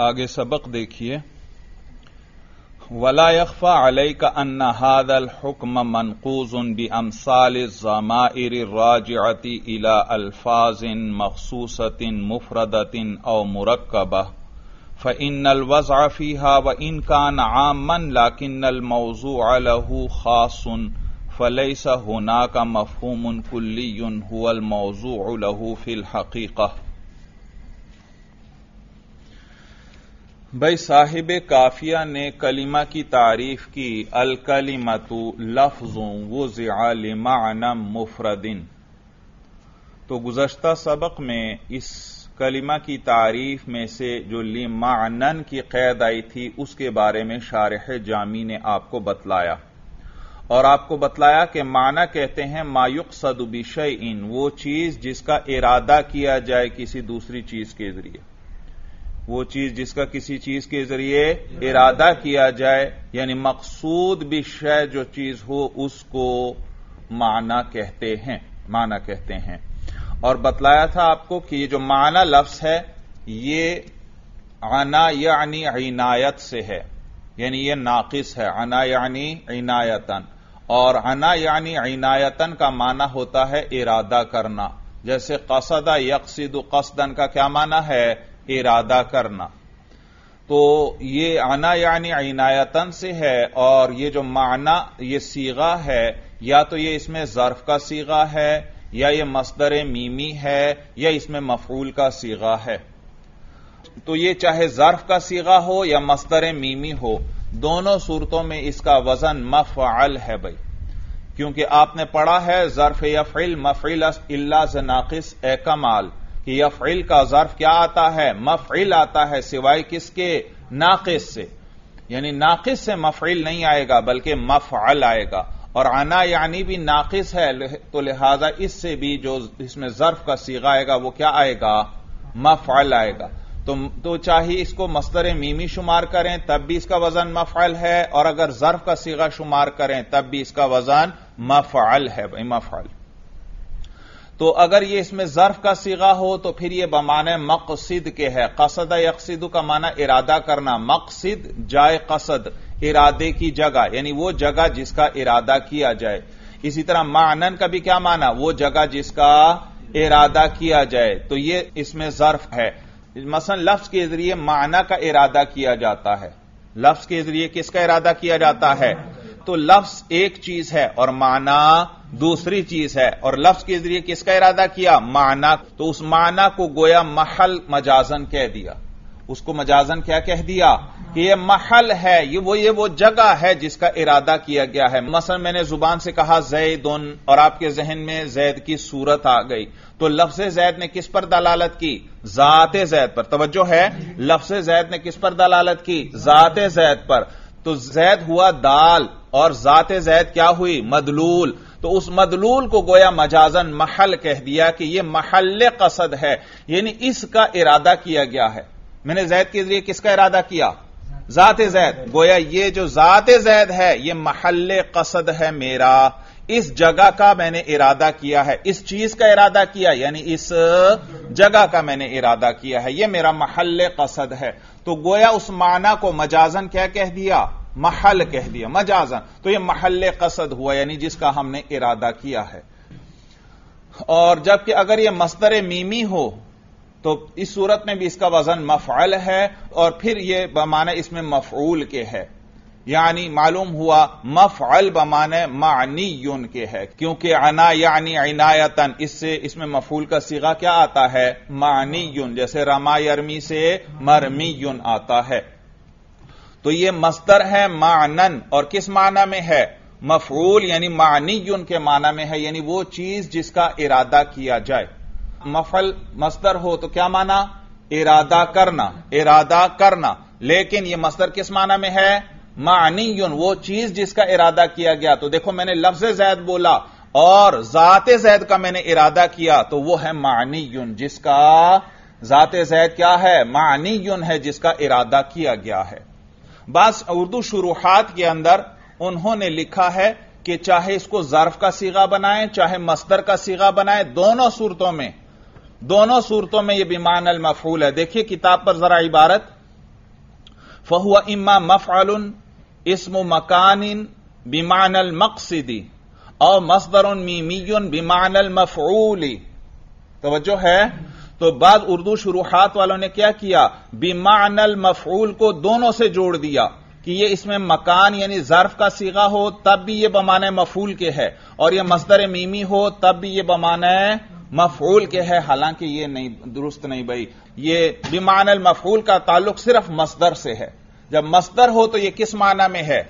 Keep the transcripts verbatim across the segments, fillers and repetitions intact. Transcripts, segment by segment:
آگے سبق دیکھیے. ولا يخفى عليك ان هذا الحكم منقوض بامثال الضمائر الراجعة الى الفاظ مخصوصة مفردة او مركبة فإن الوضع فيها وإن كان عاما لكن الموضوع له خاص فليس هناك مفهوم كلي هو الموضوع له في الحقيقة. بھائی صاحب کافیہ نے کلمہ کی تعریف کی الکلمۃ لفظ وضع لمعنی مفرد. تو گزشتہ سبق میں اس کلمہ کی تعریف میں سے جو لمعنن کی قید آئی تھی اس کے بارے میں شارح جامی نے آپ کو بتلایا، اور آپ کو بتلایا کہ معنی کہتے ہیں ما یقصد بشیء، وہ چیز جس کا ارادہ کیا جائے کسی دوسری چیز کے ذریعے، وہ چیز جس کا کسی چیز کے ذریعے ارادہ کیا جائے، یعنی مقصود بشیء جو چیز ہو اس کو معنی کہتے ہیں معنی کہتے ہیں اور بتلایا تھا آپ کو کہ یہ جو معنی لفظ ہے یہ عنا یعنی عنایت سے ہے، یعنی یہ ناقص ہے. عنا یعنی عنایتن، اور عنا یعنی عنایتن کا معنی ہوتا ہے ارادہ کرنا. جیسے قصد یقصد قصدن کا کیا معنی ہے؟ ارادہ کرنا. تو یہ عنا یعنی عنایتن سے ہے، اور یہ جو معنی یہ صیغہ ہے یا تو یہ اس میں ظرف کا صیغہ ہے یا یہ مصدر میمی ہے یا اس میں مفعول کا صیغہ ہے. تو یہ چاہے ظرف کا صیغہ ہو یا مصدر میمی ہو، دونوں صورتوں میں اس کا وزن مفعل ہے بھائی، کیونکہ آپ نے پڑھا ہے ظرف یفعل مفعل الا ز ناقص اے کمال کہ یفعل کا ظرف کیا آتا ہے؟ مفعل آتا ہے، سوائے کس کے؟ ناقص سے. یعنی ناقص سے مفعل نہیں آئے گا بلکہ مفعل آئے گا. اور عنا یعنی بھی ناقص ہے، تو لہذا اس سے بھی جو اس میں ظرف کا صیغہ آئے گا وہ کیا آئے گا؟ مفعل آئے گا. تو تو چاہے اس کو مصدر میمی شمار کریں تب بھی اس کا وزن مفعل ہے، اور اگر ظرف کا صیغہ شمار کریں تب بھی اس کا وزن مفعل ہے بھائی، مفعل. تو اگر یہ اس میں ظرف کا صیغہ ہو تو پھر یہ بمعنی مقصد کے ہے. قصد یقصد کا معنی ارادہ کرنا، مقصد جائے قصد، ارادے کی جگہ، یعنی وہ جگہ جس کا ارادہ کیا جائے. اسی طرح معنن کا بھی کیا معنی؟ وہ جگہ جس کا ارادہ کیا جائے. تو یہ اس میں ظرف ہے. مثلا لفظ کے ذریعے معنی کا ارادہ کیا جاتا ہے. لفظ کے ذریعے کس کا ارادہ کیا جاتا ہے؟ تو لفظ ایک چیز ہے اور معنی دوسری چیز ہے، اور لفظ کے ذریعے کس کا ارادہ کیا؟ معنی. تو اس معنی کو گویا محل مجازن کہہ دیا. اس کو مجازن کیا کہہ دیا؟ کہ یہ محل ہے، یہ وہ یہ وہ جگہ ہے جس کا ارادہ کیا گیا ہے. مثلا میں نے زبان سے کہا زیدن، اور آپ کے ذہن میں زید کی صورت آ گئی، تو لفظ زید نے کس پر دلالت کی؟ ذات زید پر. توجہ ہے، لفظ زید نے کس پر دلالت کی؟ ذات زید پر. تو زید ہوا دال اور ذات زید کیا ہوئی؟ مدلول. تو اس مدلول کو گویا مجازن محل کہہ دیا کہ یہ محل قصد ہے، یعنی اس کا ارادہ کیا گیا ہے. میں نے زید کے ذریعے کس کا ارادہ کیا؟ ذات زید. گویا یہ جو ذات زید ہے یہ محل قصد ہے میرا، اس جگہ کا میں نے ارادہ کیا ہے، اس چیز کا ارادہ کیا، یعنی اس جگہ کا میں نے ارادہ کیا ہے، یہ میرا محل قصد ہے. تو گویا اس معنی کو مجازن کیا کہہ دیا؟ محل کہہ دیا، مجازن. تو یہ محل قصد ہوا، یعنی جس کا ہم نے ارادہ کیا ہے. اور جبکہ اگر یہ مصدر میمی ہو تو اس صورت میں بھی اس کا وزن مفعل ہے، اور پھر یہ بمعنی اس میں مفعول کے ہے. یعنی معلوم ہوا مفعل بمعنی معنی کے ہے، کیونکہ عنا یعنی عنایتن، اس سے اس میں مفعول کا صیغہ کیا آتا ہے؟ معنی. جیسے رما یرمی سے مرمی آتا ہے. تو یہ مصدر ہے معنن، اور کس معنی میں ہے؟ مفعول، یعنی معنی کے معنی میں ہے، یعنی وہ چیز جس کا ارادہ کیا جائے. مفعل مصدر ہو تو کیا معنی؟ ارادہ کرنا، ارادہ کرنا. لیکن یہ مصدر کس معنی میں ہے؟ معنی، وہ چیز جس کا ارادہ کیا گیا. تو دیکھو میں نے لفظ زید بولا اور ذات زید کا میں نے ارادہ کیا، تو وہ ہے معنی، جس کا ذات زید کیا ہے؟ معنی ہے، جس کا ارادہ کیا گیا ہے. بعض اردو شروحات کے اندر انہوں نے لکھا ہے کہ چاہے اس کو ظرف کا صیغہ بنائیں چاہے مصدر کا صیغہ بنائیں، دونوں صورتوں میں دونوں صورتوں میں یہ بمعنی المفعول ہے. دیکھیے کتاب پر ذرا عبارت، فہو اما مفعل اسم مکان بمعنى المقصد اور مصدر میمی بمعنى المفعول. توجہ ہے؟ تو بعض اردو شروحات والوں نے کیا کیا، بمعنى المفعول کو دونوں سے جوڑ دیا کہ یہ اس میں مکان یعنی ظرف کا صیغہ ہو تب بھی یہ بمعنی مفعول کے ہے، اور یہ مصدر میمی ہو تب بھی یہ بمعنی مفعول کے ہے. حالانکہ یہ نہیں درست نہیں بھائی، یہ بمعنی المفعول کا تعلق صرف مصدر سے ہے. جب مصدر ہو تو یہ کس معنی میں ہے؟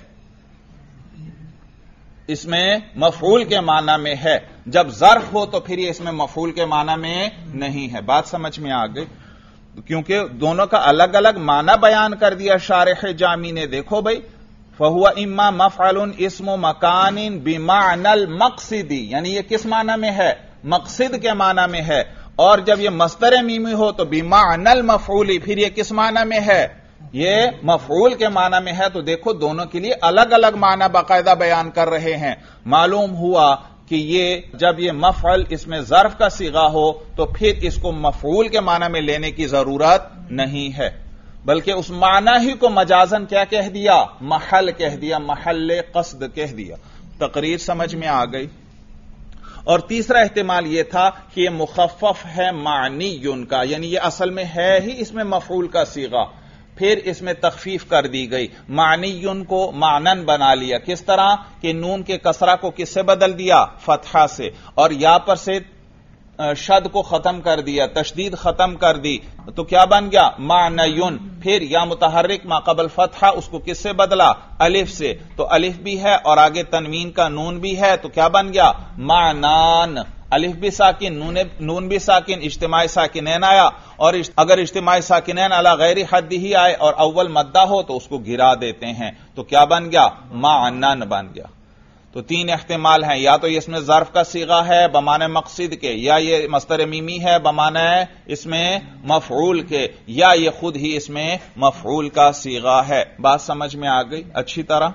اس میں مفعول کے معنی میں ہے. جب ظرف ہو تو پھر یہ اس میں مفعول کے معنی میں نہیں ہے. بات سمجھ میں آ گئی؟ کیونکہ دونوں کا الگ الگ معنی بیان کر دیا شارح جامی نے. دیکھو بھائی، فہو اما مفعل اسم مکان بمعنى المقصد، یعنی یہ کس معنی میں ہے؟ مقصد کے معنی میں ہے. اور جب یہ مصدر میمی ہو تو بمعنى المفعول، پھر یہ کس معنی میں ہے؟ یہ مفعول کے معنی میں ہے. تو دیکھو دونوں کے لیے الگ الگ معنی باقاعدہ بیان کر رہے ہیں. معلوم ہوا کہ یہ جب یہ مفعل اس میں ظرف کا صیغہ ہو تو پھر اس کو مفعول کے معنی میں لینے کی ضرورت نہیں ہے، بلکہ اس معنی ہی کو مجازن کیا کہہ دیا؟ محل کہہ دیا، محل قصد کہہ دیا. تقریر سمجھ میں آ گئی؟ اور تیسرا احتمال یہ تھا کہ یہ مخفف ہے معنی کا، یعنی یہ اصل میں ہے ہی اس میں مفعول کا صیغہ، پھر اس میں تخفیف کر دی گئی، معنی کو معنن بنا لیا. کس طرح کہ نون کے کسرہ کو کس سے بدل دیا؟ فتحہ سے، اور یا پر سے شد کو ختم کر دیا، تشدید ختم کر دی، تو کیا بن گیا؟ معنیون. پھر یا متحرک ما قبل فتحہ اس کو کس سے بدلا؟ الف سے، تو الف بھی ہے اور آگے تنوین کا نون بھی ہے، تو کیا بن گیا؟ معنان. الف بھی ساکن، نون بھی ساکن، اجتماعی ساکنین آیا، اور اگر اجتماعی ساکنین علی غیر حد ہی آئے اور اول مدہ ہو تو اس کو گرا دیتے ہیں، تو کیا بن گیا؟ معنن بن گیا. تو تین احتمال ہیں، یا تو یہ اس میں ظرف کا صیغہ ہے بمعنی مقصد کے، یا یہ مصدر میمی ہے بمعنی اس میں مفعول کے، یا یہ خود ہی اس میں مفعول کا صیغہ ہے. بات سمجھ میں آ گئی اچھی طرح؟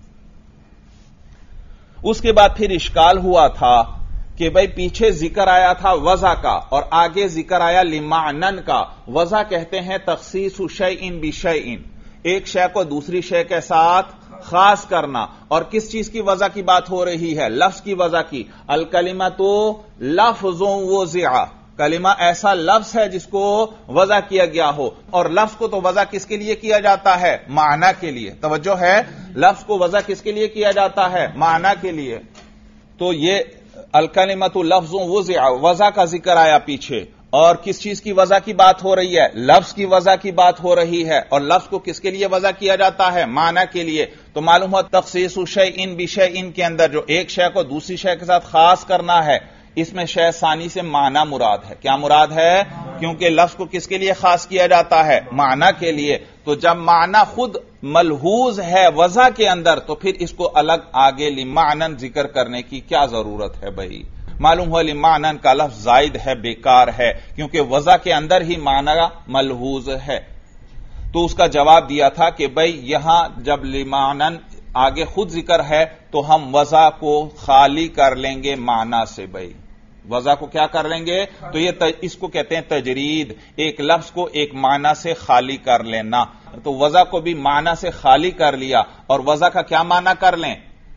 اس کے بعد پھر اشکال ہوا تھا کہ بھئی پیچھے ذکر آیا تھا وضع کا اور آگے ذکر آیا لمعنن کا. وضع کہتے ہیں تخصیص شیء بشیء، ایک شے کو دوسری شے کے ساتھ خاص کرنا. اور کس چیز کی وضع کی بات ہو رہی ہے؟ لفظ کی وضع کی. الکلمۃ لفظ وضع، کلمہ ایسا لفظ ہے جس کو وضع کیا گیا ہو، اور لفظ کو تو وضع کس کے لیے کیا جاتا ہے؟ معنی کے لیے. توجہ ہے، لفظ کو وضع کس کے لیے کیا جاتا ہے؟ معنی کے لیے. تو یہ الکلمۃ لفظ وضع، وضع کا ذکر آیا پیچھے، اور کس چیز کی وضع کی بات ہو رہی ہے؟ لفظ کی وضع کی بات ہو رہی ہے. اور لفظ کو کس کے لیے وضع کیا جاتا ہے؟ معنی کے لیے. تو معلوم ہوا تخصیص شیء بشیء کے اندر جو ایک شے کو دوسری شے کے ساتھ خاص کرنا ہے، اس میں شے ثانی سے معنی مراد ہے. کیا مراد ہے؟ کیونکہ لفظ کو کس کے لیے خاص کیا جاتا ہے؟ معنی کے لیے. تو جب معنی خود ملحوظ ہے وضع کے اندر تو پھر اس کو الگ آگے لمعنن ذکر کرنے کی کیا ضرورت ہے بھائی؟ معلوم ہوا لمعنن کا لفظ زائد ہے، بیکار ہے، کیونکہ وضع کے اندر ہی معنی ملحوظ ہے. تو اس کا جواب دیا تھا کہ بھئی یہاں جب لمعنن آگے خود ذکر ہے تو ہم وضع کو خالی کر لیں گے معنی سے. بھئی وضع کو کیا کر لیں گے؟ تو یہ اس کو کہتے ہیں تجرید، ایک لفظ کو ایک معنی سے خالی کر لینا. تو وضع کو بھی معنی سے خالی کر لیا، اور وضع کا کیا معنی کر لیں؟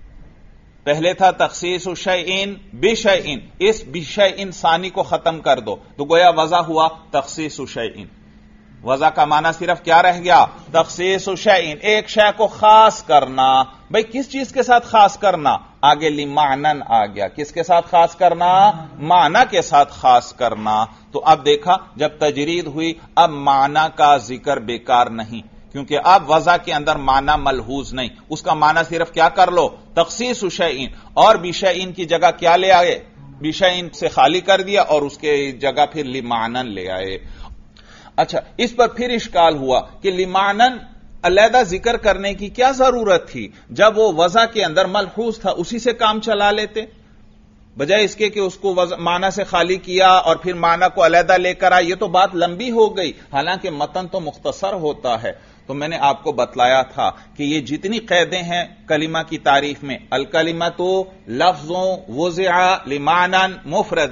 پہلے تھا تخصیص شیء بشیء، اس بشیء ثانی کو ختم کر دو تو گویا وضع ہوا تخصیص شیء. وضع کا معنی صرف کیا رہ گیا؟ تخصیص شیء، ایک شے کو خاص کرنا. بھئی کس چیز کے ساتھ خاص کرنا؟ آگے لمعنن آ گیا. کس کے ساتھ خاص کرنا؟ معنی کے ساتھ خاص کرنا. تو اب دیکھا جب تجرید ہوئی اب معنی کا ذکر بیکار نہیں، کیونکہ اب وضع کے اندر معنی ملحوظ نہیں، اس کا معنی صرف کیا کر لو؟ تخصیص شیء، اور بشیء کی جگہ کیا لے آئے؟ بشیء سے خالی کر دیا اور اس کے جگہ پھر لمعنن لے آئے. اچھا، اس پر پھر اشکال ہوا کہ لمعنن علیحدہ ذکر کرنے کی کیا ضرورت تھی جب وہ وضع کے اندر ملحوظ تھا، اسی سے کام چلا لیتے بجائے اس کے کہ اس کو معنی سے خالی کیا اور پھر معنی کو علیحدہ لے کر آئے. یہ تو بات لمبی ہو گئی، حالانکہ متن تو مختصر ہوتا ہے. تو میں نے آپ کو بتلایا تھا کہ یہ جتنی قیدیں ہیں کلمہ کی تعریف میں، الکلمۃ لفظ وضع لمعنی مفرد،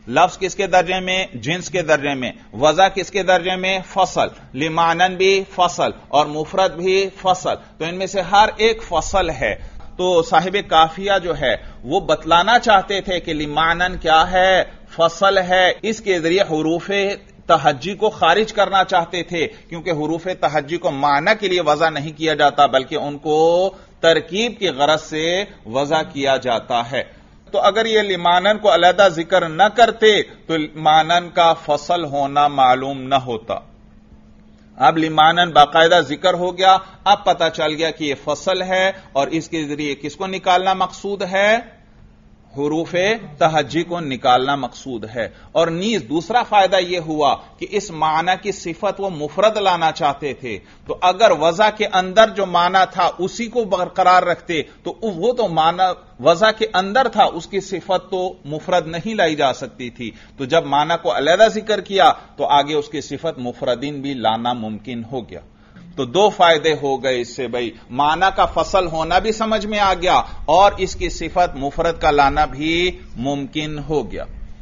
لفظ کس کے درجے میں؟ جنس کے درجے میں. وضع کس کے درجے میں؟ فصل. لمعنن بھی فصل اور مفرد بھی فصل. تو ان میں سے ہر ایک فصل ہے. تو صاحب کافیہ جو ہے وہ بتلانا چاہتے تھے کہ لمعنن کیا ہے؟ فصل ہے. اس کے ذریعے حروف تہجی کو خارج کرنا چاہتے تھے، کیونکہ حروف تہجی کو معنی کے لیے وضع نہیں کیا جاتا بلکہ ان کو ترکیب کی غرض سے وضع کیا جاتا ہے. تو اگر یہ لمعنن کو علیحدہ ذکر نہ کرتے تو لمعنن کا فصل ہونا معلوم نہ ہوتا. اب لمعنن باقاعدہ ذکر ہو گیا، اب پتہ چل گیا کہ یہ فصل ہے اور اس کے ذریعے کس کو نکالنا مقصود ہے؟ حروف تہجی کو نکالنا مقصود ہے. اور نیز دوسرا فائدہ یہ ہوا کہ اس معنی کی صفت وہ مفرد لانا چاہتے تھے، تو اگر وضع کے اندر جو معنی تھا اسی کو برقرار رکھتے تو وہ تو معنی وضع کے اندر تھا، اس کی صفت تو مفرد نہیں لائی جا سکتی تھی. تو جب معنی کو علیحدہ ذکر کیا تو آگے اس کی صفت مفردین بھی لانا ممکن ہو گیا. تو دو فائدے ہو گئے اس سے بھائی، معنی کا فصل ہونا بھی سمجھ میں آ گیا اور اس کی صفت مفرد کا لانا بھی ممکن ہو گیا.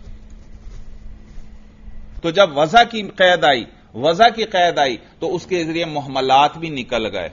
تو جب وضع کی قید آئی وضع کی قید آئی تو اس کے ذریعے محملات بھی نکل گئے.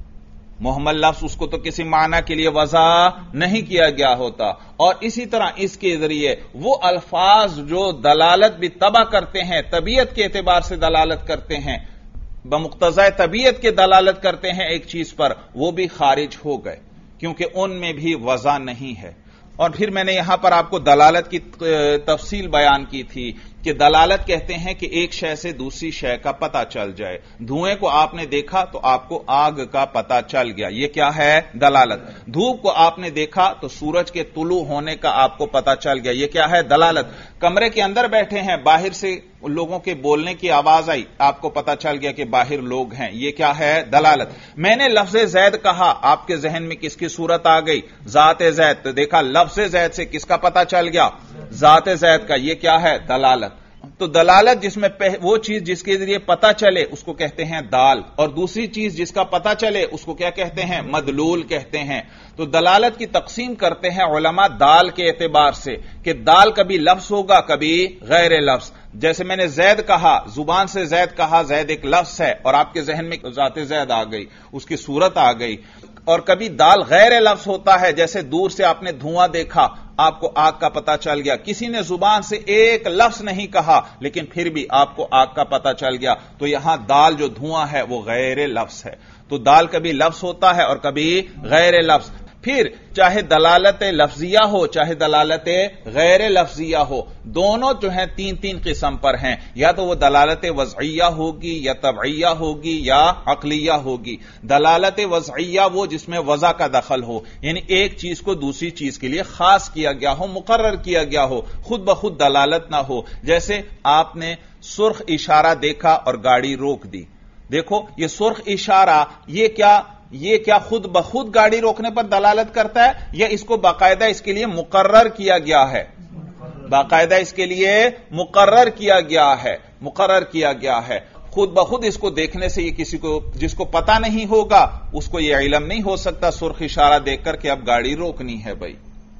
محمل لفظ اس کو تو کسی معنی کے لیے وضع نہیں کیا گیا ہوتا. اور اسی طرح اس کے ذریعے وہ الفاظ جو دلالت بھی تباہ کرتے ہیں، طبیعت کے اعتبار سے دلالت کرتے ہیں، بمقتضائے طبیعت کے دلالت کرتے ہیں ایک چیز پر، وہ بھی خارج ہو گئے کیونکہ ان میں بھی وضع نہیں ہے. اور پھر میں نے یہاں پر آپ کو دلالت کی تفصیل بیان کی تھی کہ دلالت کہتے ہیں کہ ایک شے سے دوسری شے کا پتہ چل جائے. دھوئیں کو آپ نے دیکھا تو آپ کو آگ کا پتہ چل گیا، یہ کیا ہے؟ دلالت. دھوپ کو آپ نے دیکھا تو سورج کے طلوع ہونے کا آپ کو پتہ چل گیا، یہ کیا ہے؟ دلالت. کمرے کے اندر بیٹھے ہیں، باہر سے لوگوں کے بولنے کی آواز آئی، آپ کو پتہ چل گیا کہ باہر لوگ ہیں، یہ کیا ہے؟ دلالت. میں نے لفظ زید کہا، آپ کے ذہن میں کس کی صورت آ گئی؟ ذات زید. تو دیکھا لفظ زید سے کس کا پتہ چل گیا؟ ذات زید کا، یہ کیا ہے؟ دلالت. تو دلالت جس میں وہ چیز جس کے ذریعے پتہ چلے اس کو کہتے ہیں دال، اور دوسری چیز جس کا پتہ چلے اس کو کیا کہتے ہیں؟ مدلول کہتے ہیں. تو دلالت کی تقسیم کرتے ہیں علماء دال کے اعتبار سے کہ دال کبھی لفظ ہوگا کبھی غیر لفظ. جیسے میں نے زید کہا، زبان سے زید کہا، زید ایک لفظ ہے اور آپ کے ذہن میں ذات زید آ گئی، اس کی صورت آ گئی. اور کبھی دال غیر لفظ ہوتا ہے، جیسے دور سے آپ نے دھواں دیکھا، آپ کو آگ کا پتہ چل گیا. کسی نے زبان سے ایک لفظ نہیں کہا لیکن پھر بھی آپ کو آگ کا پتہ چل گیا. تو یہاں دال جو دھواں ہے وہ غیر لفظ ہے. تو دال کبھی لفظ ہوتا ہے اور کبھی غیر لفظ. پھر چاہے دلالت لفظیہ ہو چاہے دلالت غیر لفظیہ ہو، دونوں جو ہیں تین تین قسم پر ہیں. یا تو وہ دلالت وضعیہ ہوگی یا طبعیہ ہوگی یا عقلیہ ہوگی. دلالت وضعیہ وہ جس میں وضع کا دخل ہو، یعنی ایک چیز کو دوسری چیز کے لیے خاص کیا گیا ہو، مقرر کیا گیا ہو، خود بخود دلالت نہ ہو. جیسے آپ نے سرخ اشارہ دیکھا اور گاڑی روک دی. دیکھو یہ سرخ اشارہ یہ کیا یہ کیا خود بخود گاڑی روکنے پر دلالت کرتا ہے یا اس کو باقاعدہ اس کے لیے مقرر کیا گیا ہے؟ باقاعدہ اس کے لیے مقرر کیا گیا ہے مقرر کیا گیا ہے. خود بخود اس کو دیکھنے سے یہ کسی کو جس کو پتہ نہیں ہوگا اس کو یہ علم نہیں ہو سکتا سرخ اشارہ دیکھ کر کہ اب گاڑی روکنی ہے بھائی.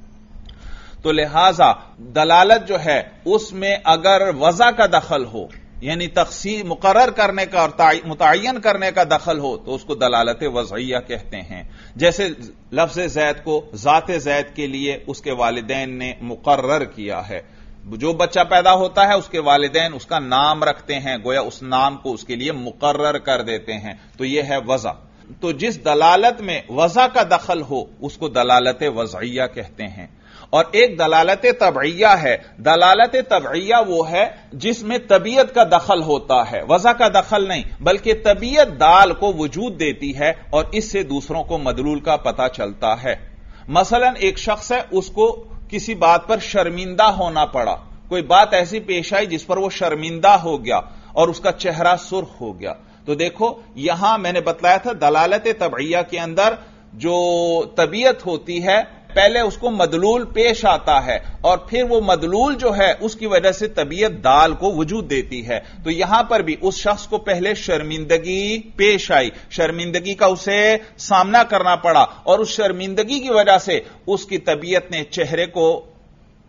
تو لہذا دلالت جو ہے اس میں اگر وضع کا دخل ہو، یعنی تخصیص مقرر کرنے کا اور متعین کرنے کا دخل ہو، تو اس کو دلالت وضعیہ کہتے ہیں. جیسے لفظ زید کو ذات زید کے لیے اس کے والدین نے مقرر کیا ہے. جو بچہ پیدا ہوتا ہے اس کے والدین اس کا نام رکھتے ہیں، گویا اس نام کو اس کے لیے مقرر کر دیتے ہیں. تو یہ ہے وضع. تو جس دلالت میں وضع کا دخل ہو اس کو دلالت وضعیہ کہتے ہیں. اور ایک دلالت طبعیہ ہے. دلالت طبعیہ وہ ہے جس میں طبیعت کا دخل ہوتا ہے، وضع کا دخل نہیں، بلکہ طبیعت دال کو وجود دیتی ہے اور اس سے دوسروں کو مدلول کا پتہ چلتا ہے. مثلا ایک شخص ہے، اس کو کسی بات پر شرمندہ ہونا پڑا، کوئی بات ایسی پیش آئی جس پر وہ شرمندہ ہو گیا اور اس کا چہرہ سرخ ہو گیا. تو دیکھو یہاں میں نے بتلایا تھا دلالت طبعیہ کے اندر جو طبیعت ہوتی ہے پہلے اس کو مدلول پیش آتا ہے اور پھر وہ مدلول جو ہے اس کی وجہ سے طبیعت دال کو وجود دیتی ہے. تو یہاں پر بھی اس شخص کو پہلے شرمندگی پیش آئی، شرمندگی کا اسے سامنا کرنا پڑا اور اس شرمندگی کی وجہ سے اس کی طبیعت نے چہرے کو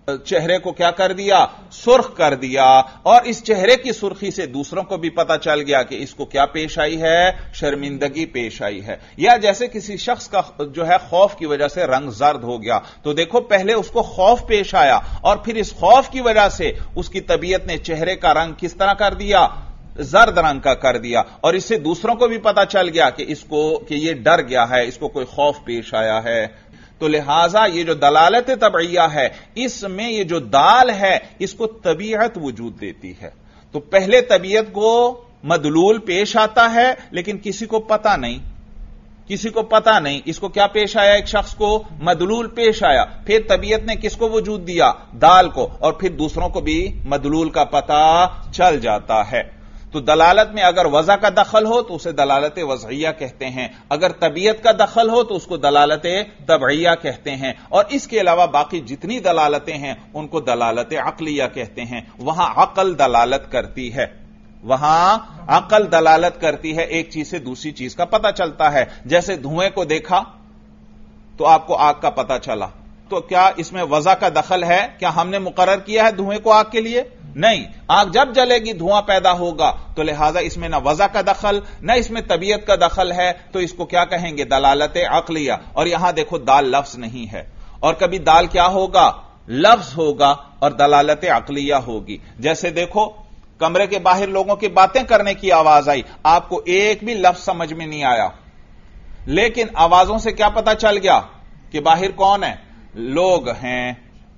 چہرے کو کیا کر دیا؟ سرخ کر دیا، اور اس چہرے کی سرخی سے دوسروں کو بھی پتا چل گیا کہ اس کو کیا پیش آئی ہے؟ شرمندگی پیش آئی ہے۔ یا جیسے کسی شخص کا جو ہے خوف کی وجہ سے رنگ زرد ہو گیا، تو دیکھو پہلے اس کو خوف پیش آیا اور پھر اس خوف کی وجہ سے اس کی طبیعت نے چہرے کا رنگ کس طرح کر دیا؟ زرد رنگ کا کر دیا، اور اس سے دوسروں کو بھی پتا چل گیا کہ اس کو کہ یہ ڈر گیا ہے، اس کو کوئی خوف پیش آیا ہے۔ تو لہذا یہ جو دلالت طبعیہ ہے، اس میں یہ جو دال ہے اس کو طبیعت وجود دیتی ہے۔ تو پہلے طبیعت کو مدلول پیش آتا ہے، لیکن کسی کو پتا نہیں کسی کو پتا نہیں اس کو کیا پیش آیا؟ ایک شخص کو مدلول پیش آیا، پھر طبیعت نے کس کو وجود دیا؟ دال کو، اور پھر دوسروں کو بھی مدلول کا پتا چل جاتا ہے۔ تو دلالت میں اگر وضع کا دخل ہو تو اسے دلالت وضعیہ کہتے ہیں، اگر طبیعت کا دخل ہو تو اس کو دلالت طبعیہ کہتے ہیں، اور اس کے علاوہ باقی جتنی دلالتیں ہیں ان کو دلالت عقلیہ کہتے ہیں۔ وہاں عقل دلالت کرتی ہے وہاں عقل دلالت کرتی ہے ایک چیز سے دوسری چیز کا پتہ چلتا ہے۔ جیسے دھوئیں کو دیکھا تو آپ کو آگ کا پتہ چلا، تو کیا اس میں وضع کا دخل ہے؟ کیا ہم نے مقرر کیا ہے دھوئیں کو آگ کے لیے؟ نہیں، آگ جب جلے گی دھواں پیدا ہوگا، تو لہذا اس میں نہ وضع کا دخل نہ اس میں طبیعت کا دخل ہے، تو اس کو کیا کہیں گے؟ دلالت عقلیہ۔ اور یہاں دیکھو دال لفظ نہیں ہے، اور کبھی دال کیا ہوگا؟ لفظ ہوگا اور دلالت عقلیہ ہوگی۔ جیسے دیکھو کمرے کے باہر لوگوں کی باتیں کرنے کی آواز آئی، آپ کو ایک بھی لفظ سمجھ میں نہیں آیا، لیکن آوازوں سے کیا پتا چل گیا کہ باہر کون ہے؟ لوگ ہیں۔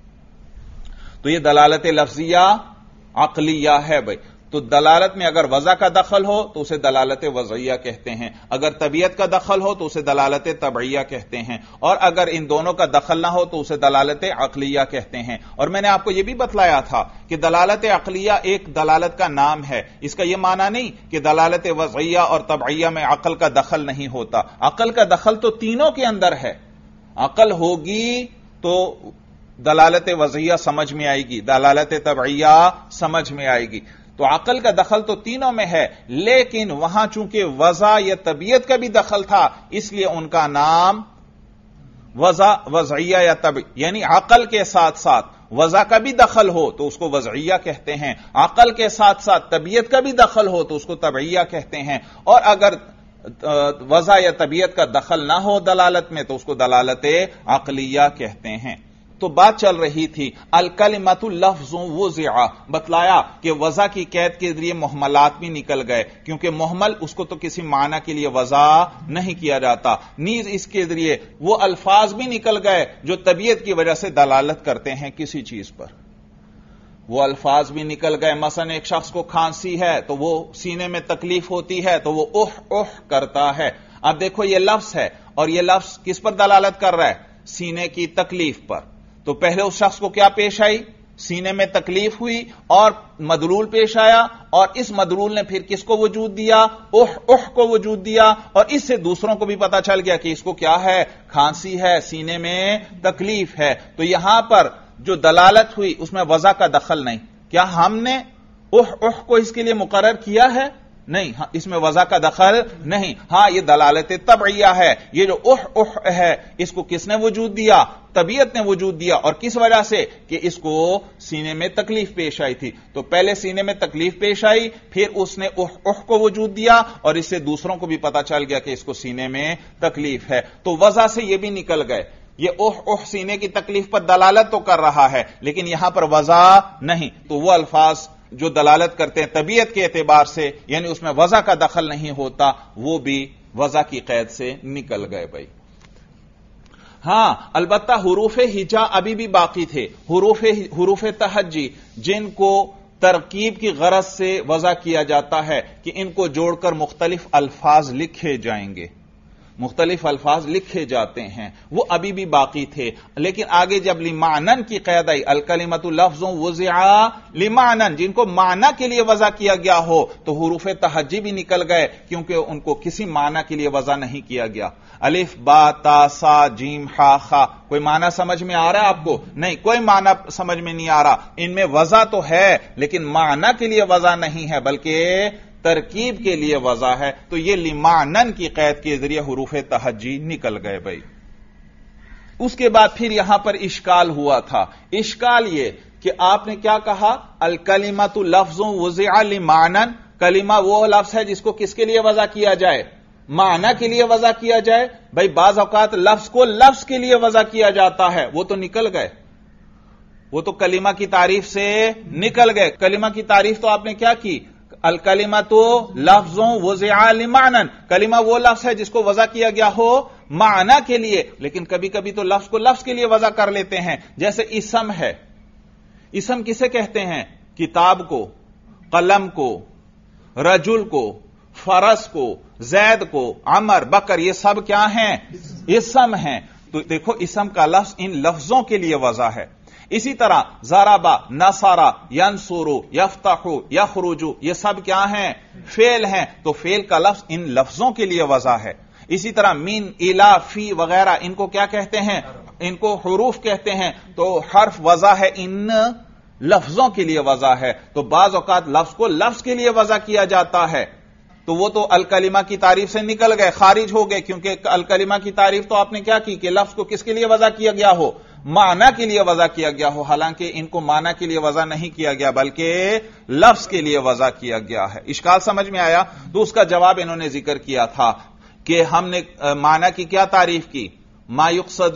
تو یہ دلالت لفظیہ عقلیہ ہے بھائی۔ تو دلالت میں اگر وضع کا دخل ہو تو اسے دلالت وضعیہ کہتے ہیں، اگر طبیعت کا دخل ہو تو اسے دلالت طبعیہ کہتے ہیں، اور اگر ان دونوں کا دخل نہ ہو تو اسے دلالت عقلیہ کہتے ہیں۔ اور میں نے آپ کو یہ بھی بتلایا تھا کہ دلالت عقلیہ ایک دلالت کا نام ہے، اس کا یہ معنی نہیں کہ دلالت وضعیہ اور طبعیہ میں عقل کا دخل نہیں ہوتا۔ عقل کا دخل تو تینوں کے اندر ہے، عقل ہوگی تو دلالت وضعیہ سمجھ میں آئے گی، دلالت طبعیہ سمجھ میں آئے گی۔ تو عقل کا دخل تو تینوں میں ہے، لیکن وہاں چونکہ وضع یا طبیعت کا بھی دخل تھا، اس لیے ان کا نام وضع وضعیہ یا طبع، یعنی عقل کے ساتھ ساتھ وضع کا بھی دخل ہو تو اس کو وضعیہ کہتے ہیں، عقل کے ساتھ ساتھ طبیعت کا بھی دخل ہو تو اس کو طبعیہ کہتے ہیں، اور اگر وضع یا طبیعت کا دخل نہ ہو دلالت میں تو اس کو دلالت عقلیہ کہتے ہیں۔ تو بات چل رہی تھی الکلمۃ لفظ وضع، بتلایا کہ وضع کی قید کے ذریعے محملات بھی نکل گئے، کیونکہ محمل اس کو تو کسی معنی کے لیے وضع نہیں کیا جاتا، نیز اس کے ذریعے وہ الفاظ بھی نکل گئے جو طبیعت کی وجہ سے دلالت کرتے ہیں کسی چیز پر، وہ الفاظ بھی نکل گئے۔ مثلا ایک شخص کو کھانسی ہے تو وہ سینے میں تکلیف ہوتی ہے تو وہ اوہ اوہ کرتا ہے۔ اب دیکھو یہ لفظ ہے اور یہ لفظ کس پر دلالت کر رہا ہے؟ سینے کی تکلیف پر۔ تو پہلے اس شخص کو کیا پیش آئی؟ سینے میں تکلیف ہوئی اور مدلول پیش آیا، اور اس مدلول نے پھر کس کو وجود دیا؟ اوہ اوہ کو وجود دیا، اور اس سے دوسروں کو بھی پتا چل گیا کہ اس کو کیا ہے؟ کھانسی ہے، سینے میں تکلیف ہے۔ تو یہاں پر جو دلالت ہوئی اس میں وضع کا دخل نہیں۔ کیا ہم نے اوہ اوہ کو اس کے لیے مقرر کیا ہے؟ نہیں، اس میں وضع کا دخل نہیں۔ ہاں یہ دلالت طبعیہ ہے، یہ جو اوہ اوہ ہے اس کو کس نے وجود دیا؟ طبیعت نے وجود دیا، اور کس وجہ سے؟ کہ اس کو سینے میں تکلیف پیش آئی تھی۔ تو پہلے سینے میں تکلیف پیش آئی، پھر اس نے اوہ اوہ کو وجود دیا، اور اس سے دوسروں کو بھی پتا چل گیا کہ اس کو سینے میں تکلیف ہے۔ تو وضع سے یہ بھی نکل گئے، یہ اوہ اوہ سینے کی تکلیف پر دلالت تو کر رہا ہے لیکن یہاں پر وضع نہیں، تو وہ الفاظ جو دلالت کرتے ہیں طبیعت کے اعتبار سے، یعنی اس میں وضع کا دخل نہیں ہوتا، وہ بھی وضع کی قید سے نکل گئے بھائی۔ ہاں البتہ حروف ہجا ابھی بھی باقی تھے، حروف حروف تہجی جن کو ترکیب کی غرض سے وضع کیا جاتا ہے کہ ان کو جوڑ کر مختلف الفاظ لکھے جائیں گے، مختلف الفاظ لکھے جاتے ہیں، وہ ابھی بھی باقی تھے۔ لیکن آگے جب لمعنن کی قید آئی، الکلمۃ لفظ وضع لمعنن، جن کو معنی کے لیے وضع کیا گیا ہو، تو حروف تہجی بھی نکل گئے کیونکہ ان کو کسی معنی کے لیے وضع نہیں کیا گیا۔ الف با تا سا جیم ہا خا، کوئی معنی سمجھ میں آ رہا ہے آپ کو؟ نہیں، کوئی معنی سمجھ میں نہیں آ رہا۔ ان میں وضع تو ہے لیکن معنی کے لیے وضع نہیں ہے بلکہ ترکیب کے لیے وضع ہے۔ تو یہ لمعنن کی قید کے ذریعے حروف تہجی نکل گئے بھائی۔ اس کے بعد پھر یہاں پر اشکال ہوا تھا. اشکال یہ کہ آپ نے کیا کہا, الکلمۃ لفظ وضع لمعنی, کلمہ وہ لفظ ہے جس کو کس کے لیے وضع کیا جائے, معنی کے لیے وضع کیا جائے. بھائی بعض اوقات لفظ کو لفظ کے لیے وضع کیا جاتا ہے, وہ تو نکل گئے, وہ تو کلمہ کی تعریف سے نکل گئے. کلمہ کی تعریف تو آپ نے کیا کی, الکلمۃ لفظ وضع لمعنی, کلمہ وہ لفظ ہے جس کو وضع کیا گیا ہو معنی کے لیے. لیکن کبھی کبھی تو لفظ کو لفظ کے لیے وضع کر لیتے ہیں, جیسے اسم ہے. اسم کسے کہتے ہیں, کتاب کو, قلم کو, رجل کو, فرس کو, زید کو, عمر, بکر, یہ سب کیا ہیں, اسم ہیں. تو دیکھو اسم کا لفظ ان لفظوں کے لیے وضع ہے. اسی طرح ضربا, نصرا, ینصرو, یفتحو, یخرجو, یہ سب کیا ہیں, فعل ہیں. تو فعل کا لفظ ان لفظوں کے لیے وضع ہے. اسی طرح من, الا, فی وغیرہ, ان کو کیا کہتے ہیں, ان کو حروف کہتے ہیں. تو حرف وضع ہے, ان لفظوں کے لیے وضع ہے. تو بعض اوقات لفظ کو لفظ کے لیے وضع کیا جاتا ہے, تو وہ تو الکلمہ کی تعریف سے نکل گئے, خارج ہو گئے. کیونکہ الکلمہ کی تعریف تو آپ نے کیا کی کہ لفظ کو کس کے لیے وضع کیا گیا ہو, معنی کے لیے وضع کیا گیا ہو. حالانکہ ان کو معنی کے لیے وضع نہیں کیا گیا بلکہ لفظ کے لیے وضع کیا گیا ہے. اشکال سمجھ میں آیا؟ تو اس کا جواب انہوں نے ذکر کیا تھا کہ ہم نے معنی کی کیا تعریف کی, ما یقصد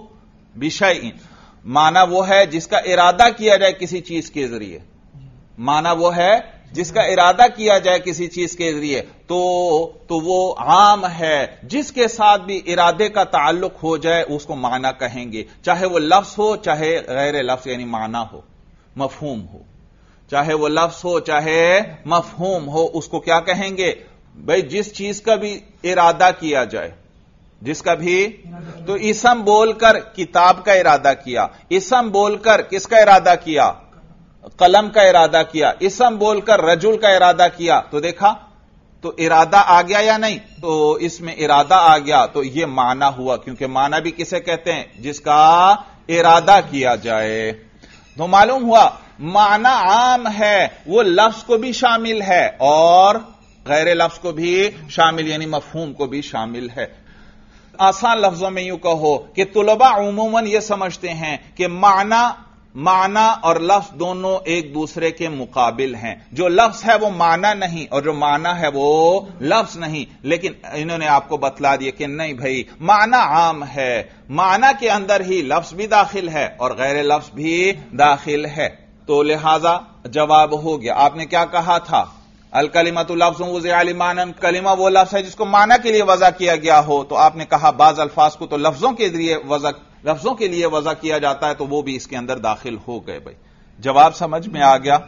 بشیء, معنی وہ ہے جس کا ارادہ کیا جائے کسی چیز کے ذریعے. معنی وہ ہے جس کا ارادہ کیا جائے کسی چیز کے ذریعے, تو تو وہ عام ہے. جس کے ساتھ بھی ارادے کا تعلق ہو جائے اس کو معنی کہیں گے, چاہے وہ لفظ ہو چاہے غیر لفظ یعنی معنی ہو, مفہوم ہو. چاہے وہ لفظ ہو چاہے مفہوم ہو, اس کو کیا کہیں گے, بھئی جس چیز کا بھی ارادہ کیا جائے, جس کا بھی. تو اسم بول کر کتاب کا ارادہ کیا, اسم بول کر کس کا ارادہ کیا, قلم کا ارادہ کیا, اسم بول کر رجل کا ارادہ کیا. تو دیکھا تو ارادہ آ گیا یا نہیں, تو اس میں ارادہ آ گیا تو یہ معنی ہوا. کیونکہ معنی بھی کسے کہتے ہیں, جس کا ارادہ کیا جائے. تو معلوم ہوا معنی عام ہے, وہ لفظ کو بھی شامل ہے اور غیر لفظ کو بھی شامل, یعنی مفہوم کو بھی شامل ہے. آسان لفظوں میں یوں کہو کہ طلباء عموماً یہ سمجھتے ہیں کہ معنی معنی اور لفظ دونوں ایک دوسرے کے مقابل ہیں. جو لفظ ہے وہ معنی نہیں اور جو معنی ہے وہ لفظ نہیں. لیکن انہوں نے آپ کو بتلا دیا کہ نہیں بھائی, معنی عام ہے, معنی کے اندر ہی لفظ بھی داخل ہے اور غیر لفظ بھی داخل ہے. تو لہذا جواب ہو گیا. آپ نے کیا کہا تھا, الکلمۃ لفظ وضع لمعنی, کلمہ وہ لفظ ہے جس کو معنی کے لیے وضع کیا گیا ہو. تو آپ نے کہا بعض الفاظ کو تو لفظوں کے ذریعے وضع لفظوں کے لیے وضع کیا جاتا ہے, تو وہ بھی اس کے اندر داخل ہو گئے. بھائی جواب سمجھ میں آ گیا.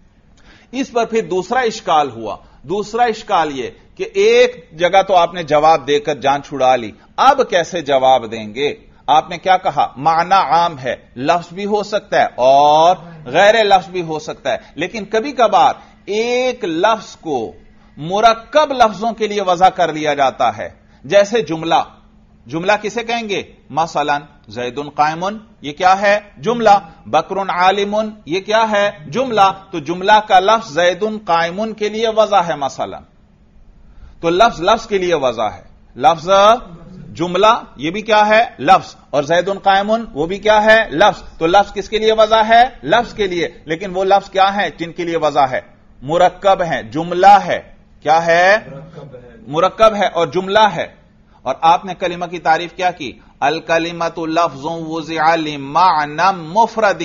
اس پر پھر دوسرا اشکال ہوا. دوسرا اشکال یہ کہ ایک جگہ تو آپ نے جواب دے کر جان چھڑا لی, اب کیسے جواب دیں گے. آپ نے کیا کہا, معنی عام ہے, لفظ بھی ہو سکتا ہے اور غیر لفظ بھی ہو سکتا ہے. لیکن کبھی کبھار ایک لفظ کو مرکب لفظوں کے لیے وضع کر لیا جاتا ہے. جیسے جملہ, جملہ کسے کہیں گے, مثلا زید قائم, یہ کیا ہے, جملہ. بکر عالم, یہ کیا ہے, جملہ. تو جملہ کا لفظ زید قائم کے لیے وضع ہے مثلا. تو لفظ لفظ کے لیے وضع ہے. لفظ جملہ یہ بھی کیا ہے, لفظ, اور زید قائم وہ بھی کیا ہے, لفظ. تو لفظ کس کے لیے وضع ہے, لفظ کے لیے. لیکن وہ لفظ کیا ہے جن کے لیے وضع ہے, مرکب ہے. جملہ ہے, کیا ہے, مرکب ہے اور جملہ ہے. اور آپ نے کلمہ کی تعریف کیا کی, الکلمۃ لفظ وضع لمعنی مفرد.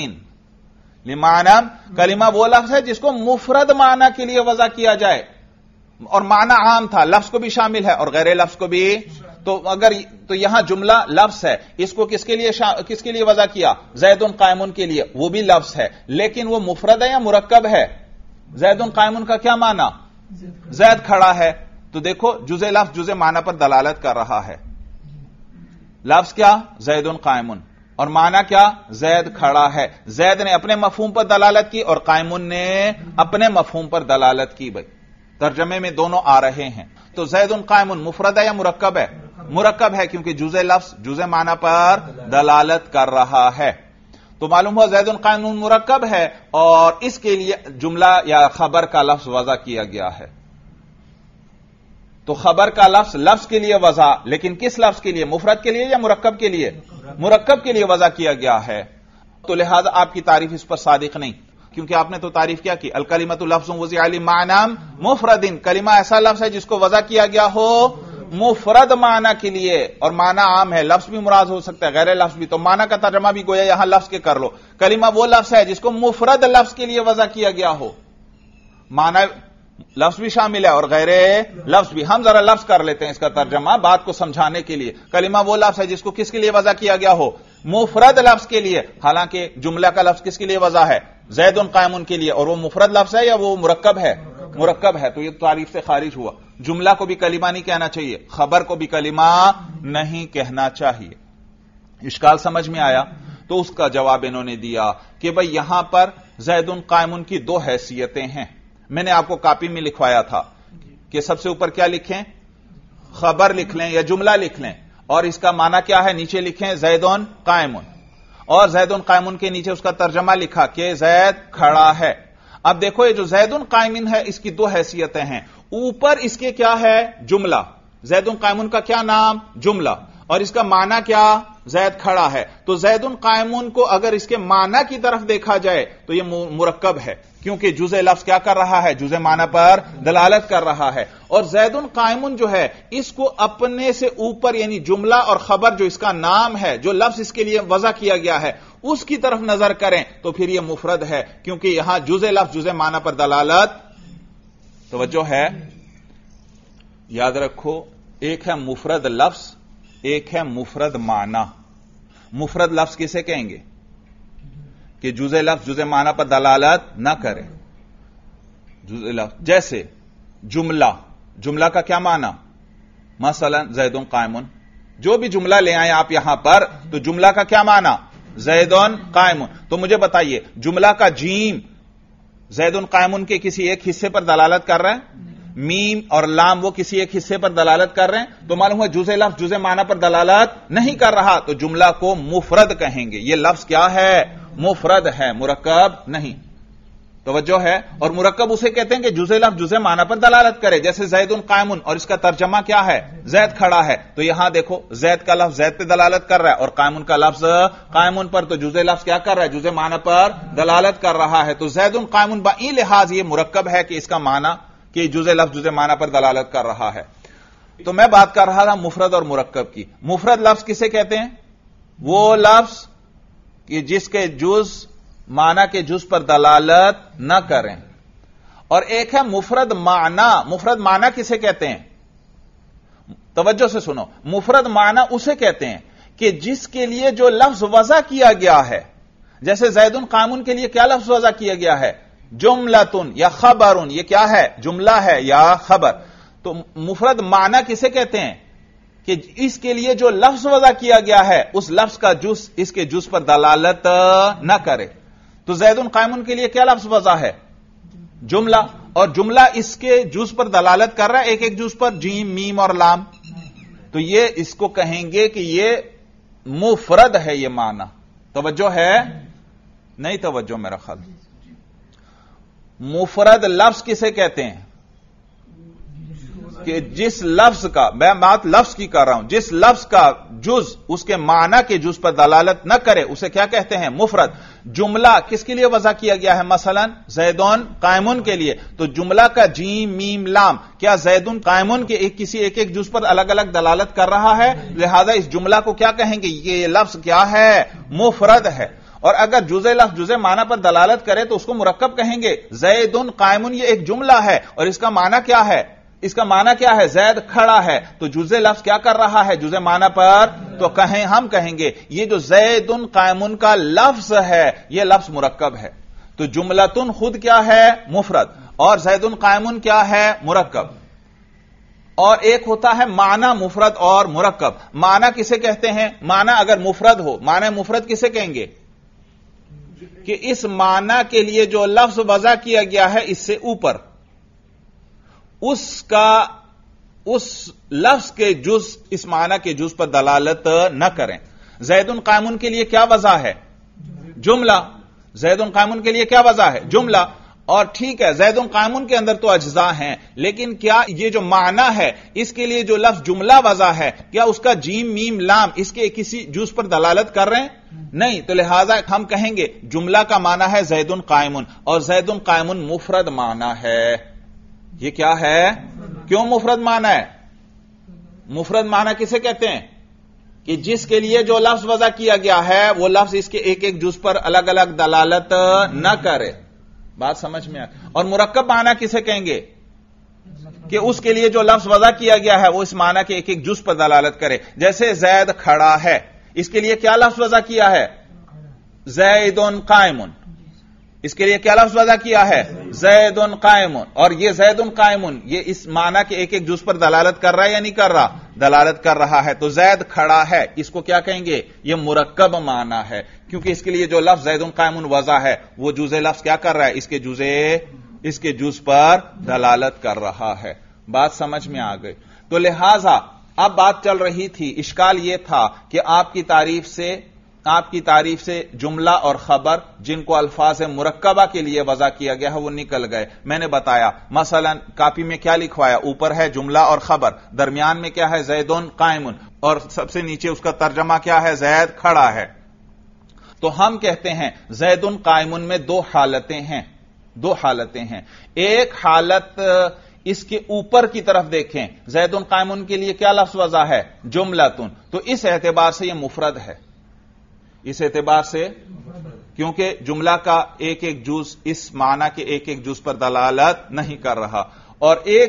لمعنی, کلمہ وہ لفظ ہے جس کو مفرد معنی کے لیے وضع کیا جائے, اور معنی عام تھا, لفظ کو بھی شامل ہے اور غیر لفظ کو بھی. تو اگر تو یہاں جملہ لفظ ہے, اس کو کس کے لیے کس کے لیے وضع کیا, زید قائم کے لیے, وہ بھی لفظ ہے. لیکن وہ مفرد ہے یا مرکب ہے, زید قائم کا کیا معنی, زید کھڑا ہے. تو دیکھو جزء لفظ جزء معنی پر دلالت کر رہا ہے. لفظ کیا, زید قائم, اور معنی کیا, زید کھڑا ہے. زید نے اپنے مفہوم پر دلالت کی اور قائم نے اپنے مفہوم پر دلالت کی. بھائی ترجمے میں دونوں آ رہے ہیں. تو زید قائم مفرد ہے یا مرکب ہے, مرکب ہے, کیونکہ جزء لفظ جزء معنی پر دلالت کر رہا ہے. تو معلوم ہوا زید قائم مرکب ہے اور اس کے لیے جملہ یا خبر کا لفظ وضع کیا گیا ہے. تو خبر کا لفظ لفظ کے لیے وضع، لیکن کس لفظ کے لیے؟ مفرد کے لیے یا مرکب کے لیے؟ مرکب کے لیے وضع کیا گیا ہے، تو لہذا آپ کی تعریف اس پر صادق نہیں، کیونکہ آپ نے تو تعریف کیا کی الکلمۃ لفظ وضع لمعنی مفرد، کلمہ ایسا لفظ ہے جس کو وضع کیا گیا ہو مفرد معنی کے لیے، اور معنی عام ہے، لفظ بھی مراد ہو سکتا ہے، غیر لفظ بھی، تو معنی کا ترجمہ بھی گویا یہاں لفظ کے کر لو۔ کلمہ وہ لفظ ہے جس کو مفرد لفظ کے لیے وضع کیا گیا ہو، معنی لفظ بھی شامل ہے اور غیر لفظ بھی۔ ہم ذرا لفظ کر لیتے ہیں اس کا ترجمہ بات کو سمجھانے کے لیے۔ کلمہ وہ لفظ ہے جس کو کس کے لیے وضع کیا گیا ہو؟ مفرد لفظ کے لیے، حالانکہ جملہ کا لفظ کس کے لیے وضع ہے؟ زید قائم کے لیے، اور وہ مفرد لفظ ہے یا وہ مرکب ہے؟ مرکب ہے، تو یہ تعریف سے خارج ہوا۔ جملہ کو بھی کلمہ نہیں کہنا چاہیے، خبر کو بھی کلمہ نہیں کہنا چاہیے۔ اشکال سمجھ میں آیا؟ تو اس کا جواب انہوں نے دیا کہ بھئی یہاں پر زید قائم کی دو حیثیتیں ہیں۔ میں نے آپ کو کاپی میں لکھوایا تھا کہ سب سے اوپر کیا لکھیں؟ خبر لکھ لیں یا جملہ لکھ لیں، اور اس کا معنی کیا ہے نیچے لکھیں زید قائم، اور زید قائم کے نیچے اس کا ترجمہ لکھا کہ زید کھڑا ہے۔ اب دیکھو یہ جو زید قائم ہے اس کی دو حیثیتیں ہیں، اوپر اس کے کیا ہے؟ جملہ، زید قائم کا کیا نام؟ جملہ، اور اس کا معنی کیا؟ زید کھڑا ہے۔ تو زید قائم کو اگر اس کے معنی کی طرف دیکھا جائے تو یہ مرکب ہے، کیونکہ جزء لفظ کیا کر رہا ہے؟ جزء معنی پر دلالت کر رہا ہے۔ اور زید قائم جو ہے اس کو اپنے سے اوپر یعنی جملہ اور خبر جو اس کا نام ہے، جو لفظ اس کے لیے وضع کیا گیا ہے، اس کی طرف نظر کریں تو پھر یہ مفرد ہے، کیونکہ یہاں جزء لفظ جزء معنی پر دلالت۔ توجہ ہے؟ یاد رکھو، ایک ہے مفرد لفظ، ایک ہے مفرد معنی۔ مفرد لفظ کسے کہیں گے؟ کہ جزء لفظ جزء معنی پر دلالت نہ کرے۔ جزء لفظ جیسے جملہ، جملہ کا کیا معنی؟ مثلا زید قائم، جو بھی جملہ لے آئیں آپ یہاں پر تو جملہ کا کیا معنی؟ زید قائم۔ تو مجھے بتائیے جملہ کا جیم زید قائم کے کسی ایک حصے پر دلالت کر رہا ہے؟ میم اور لام وہ کسی ایک حصے پر دلالت کر رہے ہیں، تو معلوم ہے جزء لفظ جزء معنی پر دلالت نہیں کر رہا، تو جملہ کو مفرد کہیں گے۔ یہ لفظ کیا ہے؟ مفرد ہے، مرکب نہیں۔ توجہ ہے؟ اور مرکب اسے کہتے ہیں کہ جزء لفظ جزء معنی پر دلالت کرے، جیسے زید قائم، اور اس کا ترجمہ کیا ہے؟ زید کھڑا ہے۔ تو یہاں دیکھو زید کا لفظ زید پہ دلالت کر رہا ہے اور قائم کا لفظ قائم پر، تو جزء لفظ کیا کر رہا ہے؟ جزء معنی پر دلالت کر رہا ہے۔ تو زید قائم بئی لحاظ یہ مرکب ہے کہ اس کا معنی کہ جزء لفظ جزء معنی پر دلالت کر رہا ہے۔ تو میں بات کر رہا تھا مفرد اور مرکب کی۔ مفرد لفظ کسے کہتے ہیں؟ وہ لفظ کہ جس کے جز معنی کے جز پر دلالت نہ کریں، اور ایک ہے مفرد معنی۔ مفرد معنی کسے کہتے ہیں؟ توجہ سے سنو، مفرد معنی اسے کہتے ہیں کہ جس کے لیے جو لفظ وضع کیا گیا ہے، جیسے زید قائم کے لیے کیا لفظ وضع کیا گیا ہے؟ جملتن یا خبرن، یہ کیا ہے؟ جملہ ہے یا خبر۔ تو مفرد معنی کسے کہتے ہیں؟ کہ اس کے لیے جو لفظ وضع کیا گیا ہے اس لفظ کا جز اس کے جز پر دلالت نہ کرے۔ تو زید قائم کے لیے کیا لفظ وضع ہے؟ جملہ، اور جملہ اس کے جز پر دلالت کر رہا ہے، ایک ایک جز پر، جیم میم اور لام، تو یہ اس کو کہیں گے کہ یہ مفرد ہے۔ یہ معنی توجہ ہے؟ نہیں توجہ میرا خیال۔ مفرد لفظ کسے کہتے ہیں؟ کہ جس لفظ کا، میں بات لفظ کی کر رہا ہوں، جس لفظ کا جز اس کے معنی کے جز پر دلالت نہ کرے اسے کیا کہتے ہیں؟ مفرد۔ جملہ کس کے لیے وضع کیا گیا ہے؟ مثلا زیدون قائمون کے لیے، تو جملہ کا جیم میم لام کیا زیدون قائمون کے ایک کسی ایک ایک جز پر الگ الگ دلالت کر رہا ہے، لہذا اس جملہ کو کیا کہیں گے؟ یہ لفظ کیا ہے؟ مفرد ہے۔ اور اگر جزء لفظ جزء معنی پر دلالت کرے تو اس کو مرکب کہیں گے۔ زیدن قائمن یہ ایک جملہ ہے اور اس کا معنی کیا ہے؟ اس کا معنی کیا ہے؟ زید کھڑا ہے، تو جزء لفظ کیا کر رہا ہے؟ جزء معنی پر، تو کہیں ہم کہیں گے یہ جو زیدن قائمن کا لفظ ہے یہ لفظ مرکب ہے۔ تو جملتن خود کیا ہے؟ مفرد، اور زیدن قائمن کیا ہے؟ مرکب۔ اور ایک ہوتا ہے معنی مفرد اور مرکب۔ معنی کسے کہتے ہیں؟ معنی اگر مفرد ہو، معنی مفرد کسے کہیں گے؟ کہ اس معنی کے لیے جو لفظ وضع کیا گیا ہے اس سے اوپر، اس کا اس لفظ کے جز اس معنی کے جز پر دلالت نہ کریں۔ زیدن قائمن کے لیے کیا وضع ہے؟ جملہ۔ زیدن قائمن کے لیے کیا وضع ہے؟ جملہ۔ اور ٹھیک ہے زید قائم کے اندر تو اجزاء ہیں، لیکن کیا یہ جو معنی ہے اس کے لیے جو لفظ جملہ وضع ہے کیا اس کا جیم میم لام اس کے کسی جز پر دلالت کر رہے ہیں؟ نہیں، تو لہذا ہم کہیں گے جملہ کا معنی ہے زید قائم، اور زید قائم مفرد معنی ہے۔ یہ کیا ہے؟ کیوں مفرد معنی ہے؟ مفرد معنی کسے کہتے ہیں؟ کہ جس کے لیے جو لفظ وضع کیا گیا ہے وہ لفظ اس کے ایک ایک جز پر الگ الگ دلالت نہ کرے۔ بات سمجھ میں آ اور مرکب معنی کسے کہیں گے؟ کہ اس کے لیے جو لفظ وضع کیا گیا ہے وہ اس معنی کے ایک ایک جز پر دلالت کرے۔ جیسے زید کھڑا ہے، اس کے لیے کیا لفظ وضع کیا ہے؟ زید قائم۔ اس کے لیے کیا لفظ وضع کیا ہے؟ زید قائم، اور یہ زید قائم یہ اس معنی کے ایک ایک جز پر دلالت کر رہا ہے یا نہیں کر رہا؟ دلالت کر رہا ہے۔ تو زید کھڑا ہے اس کو کیا کہیں گے؟ یہ مرکب معنی ہے، کیونکہ اس کے لیے جو لفظ زید قائم وضع ہے وہ جز لفظ کیا کر رہا ہے؟ اس کے جز اس کے جز پر دلالت کر رہا ہے۔ بات سمجھ میں آ گئی؟ تو لہذا اب بات چل رہی تھی، اشکال یہ تھا کہ آپ کی تعریف سے آپ کی تعریف سے جملہ اور خبر جن کو الفاظ مرکبہ کے لیے وضع کیا گیا ہے وہ نکل گئے۔ میں نے بتایا مثلا کاپی میں کیا لکھوایا؟ اوپر ہے جملہ اور خبر، درمیان میں کیا ہے؟ زید قائم، اور سب سے نیچے اس کا ترجمہ کیا ہے؟ زید کھڑا ہے۔ تو ہم کہتے ہیں زید قائم میں دو حالتیں ہیں، دو حالتیں ہیں۔ ایک حالت اس کے اوپر کی طرف دیکھیں، زید قائم کے لیے کیا لفظ وضع ہے؟ جملتن، تو اس اعتبار سے یہ مفرد ہے، اس اعتبار سے کیونکہ جملہ کا ایک ایک جز اس معنی کے ایک ایک جز پر دلالت نہیں کر رہا، اور ایک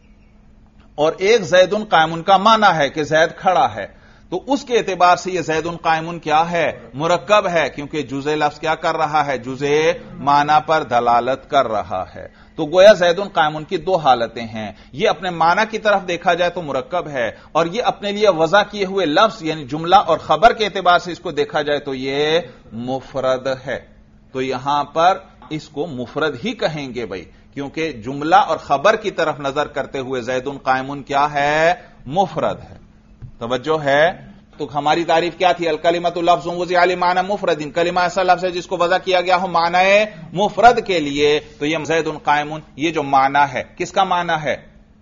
اور ایک زید قائم کا معنی ہے کہ زید کھڑا ہے، تو اس کے اعتبار سے یہ زید قائم کیا ہے؟ مرکب ہے، کیونکہ جز لفظ کیا کر رہا ہے؟ جز معنی پر دلالت کر رہا ہے۔ تو گویا زید قائم کی دو حالتیں ہیں، یہ اپنے معنی کی طرف دیکھا جائے تو مرکب ہے، اور یہ اپنے لیے وضع کیے ہوئے لفظ یعنی جملہ اور خبر کے اعتبار سے اس کو دیکھا جائے تو یہ مفرد ہے۔ تو یہاں پر اس کو مفرد ہی کہیں گے بھائی، کیونکہ جملہ اور خبر کی طرف نظر کرتے ہوئے زید قائم کیا ہے؟ مفرد ہے۔ توجہ ہے؟ تو ہماری تعریف کیا تھی؟ الکلمۃ لفظ وضع لمعنی مفرد، کلمہ ایسا لفظ ہے جس کو وضع کیا گیا ہو معنی مفرد کے لیے، تو یہ زید قائم یہ جو معنی ہے کس کا معنی ہے؟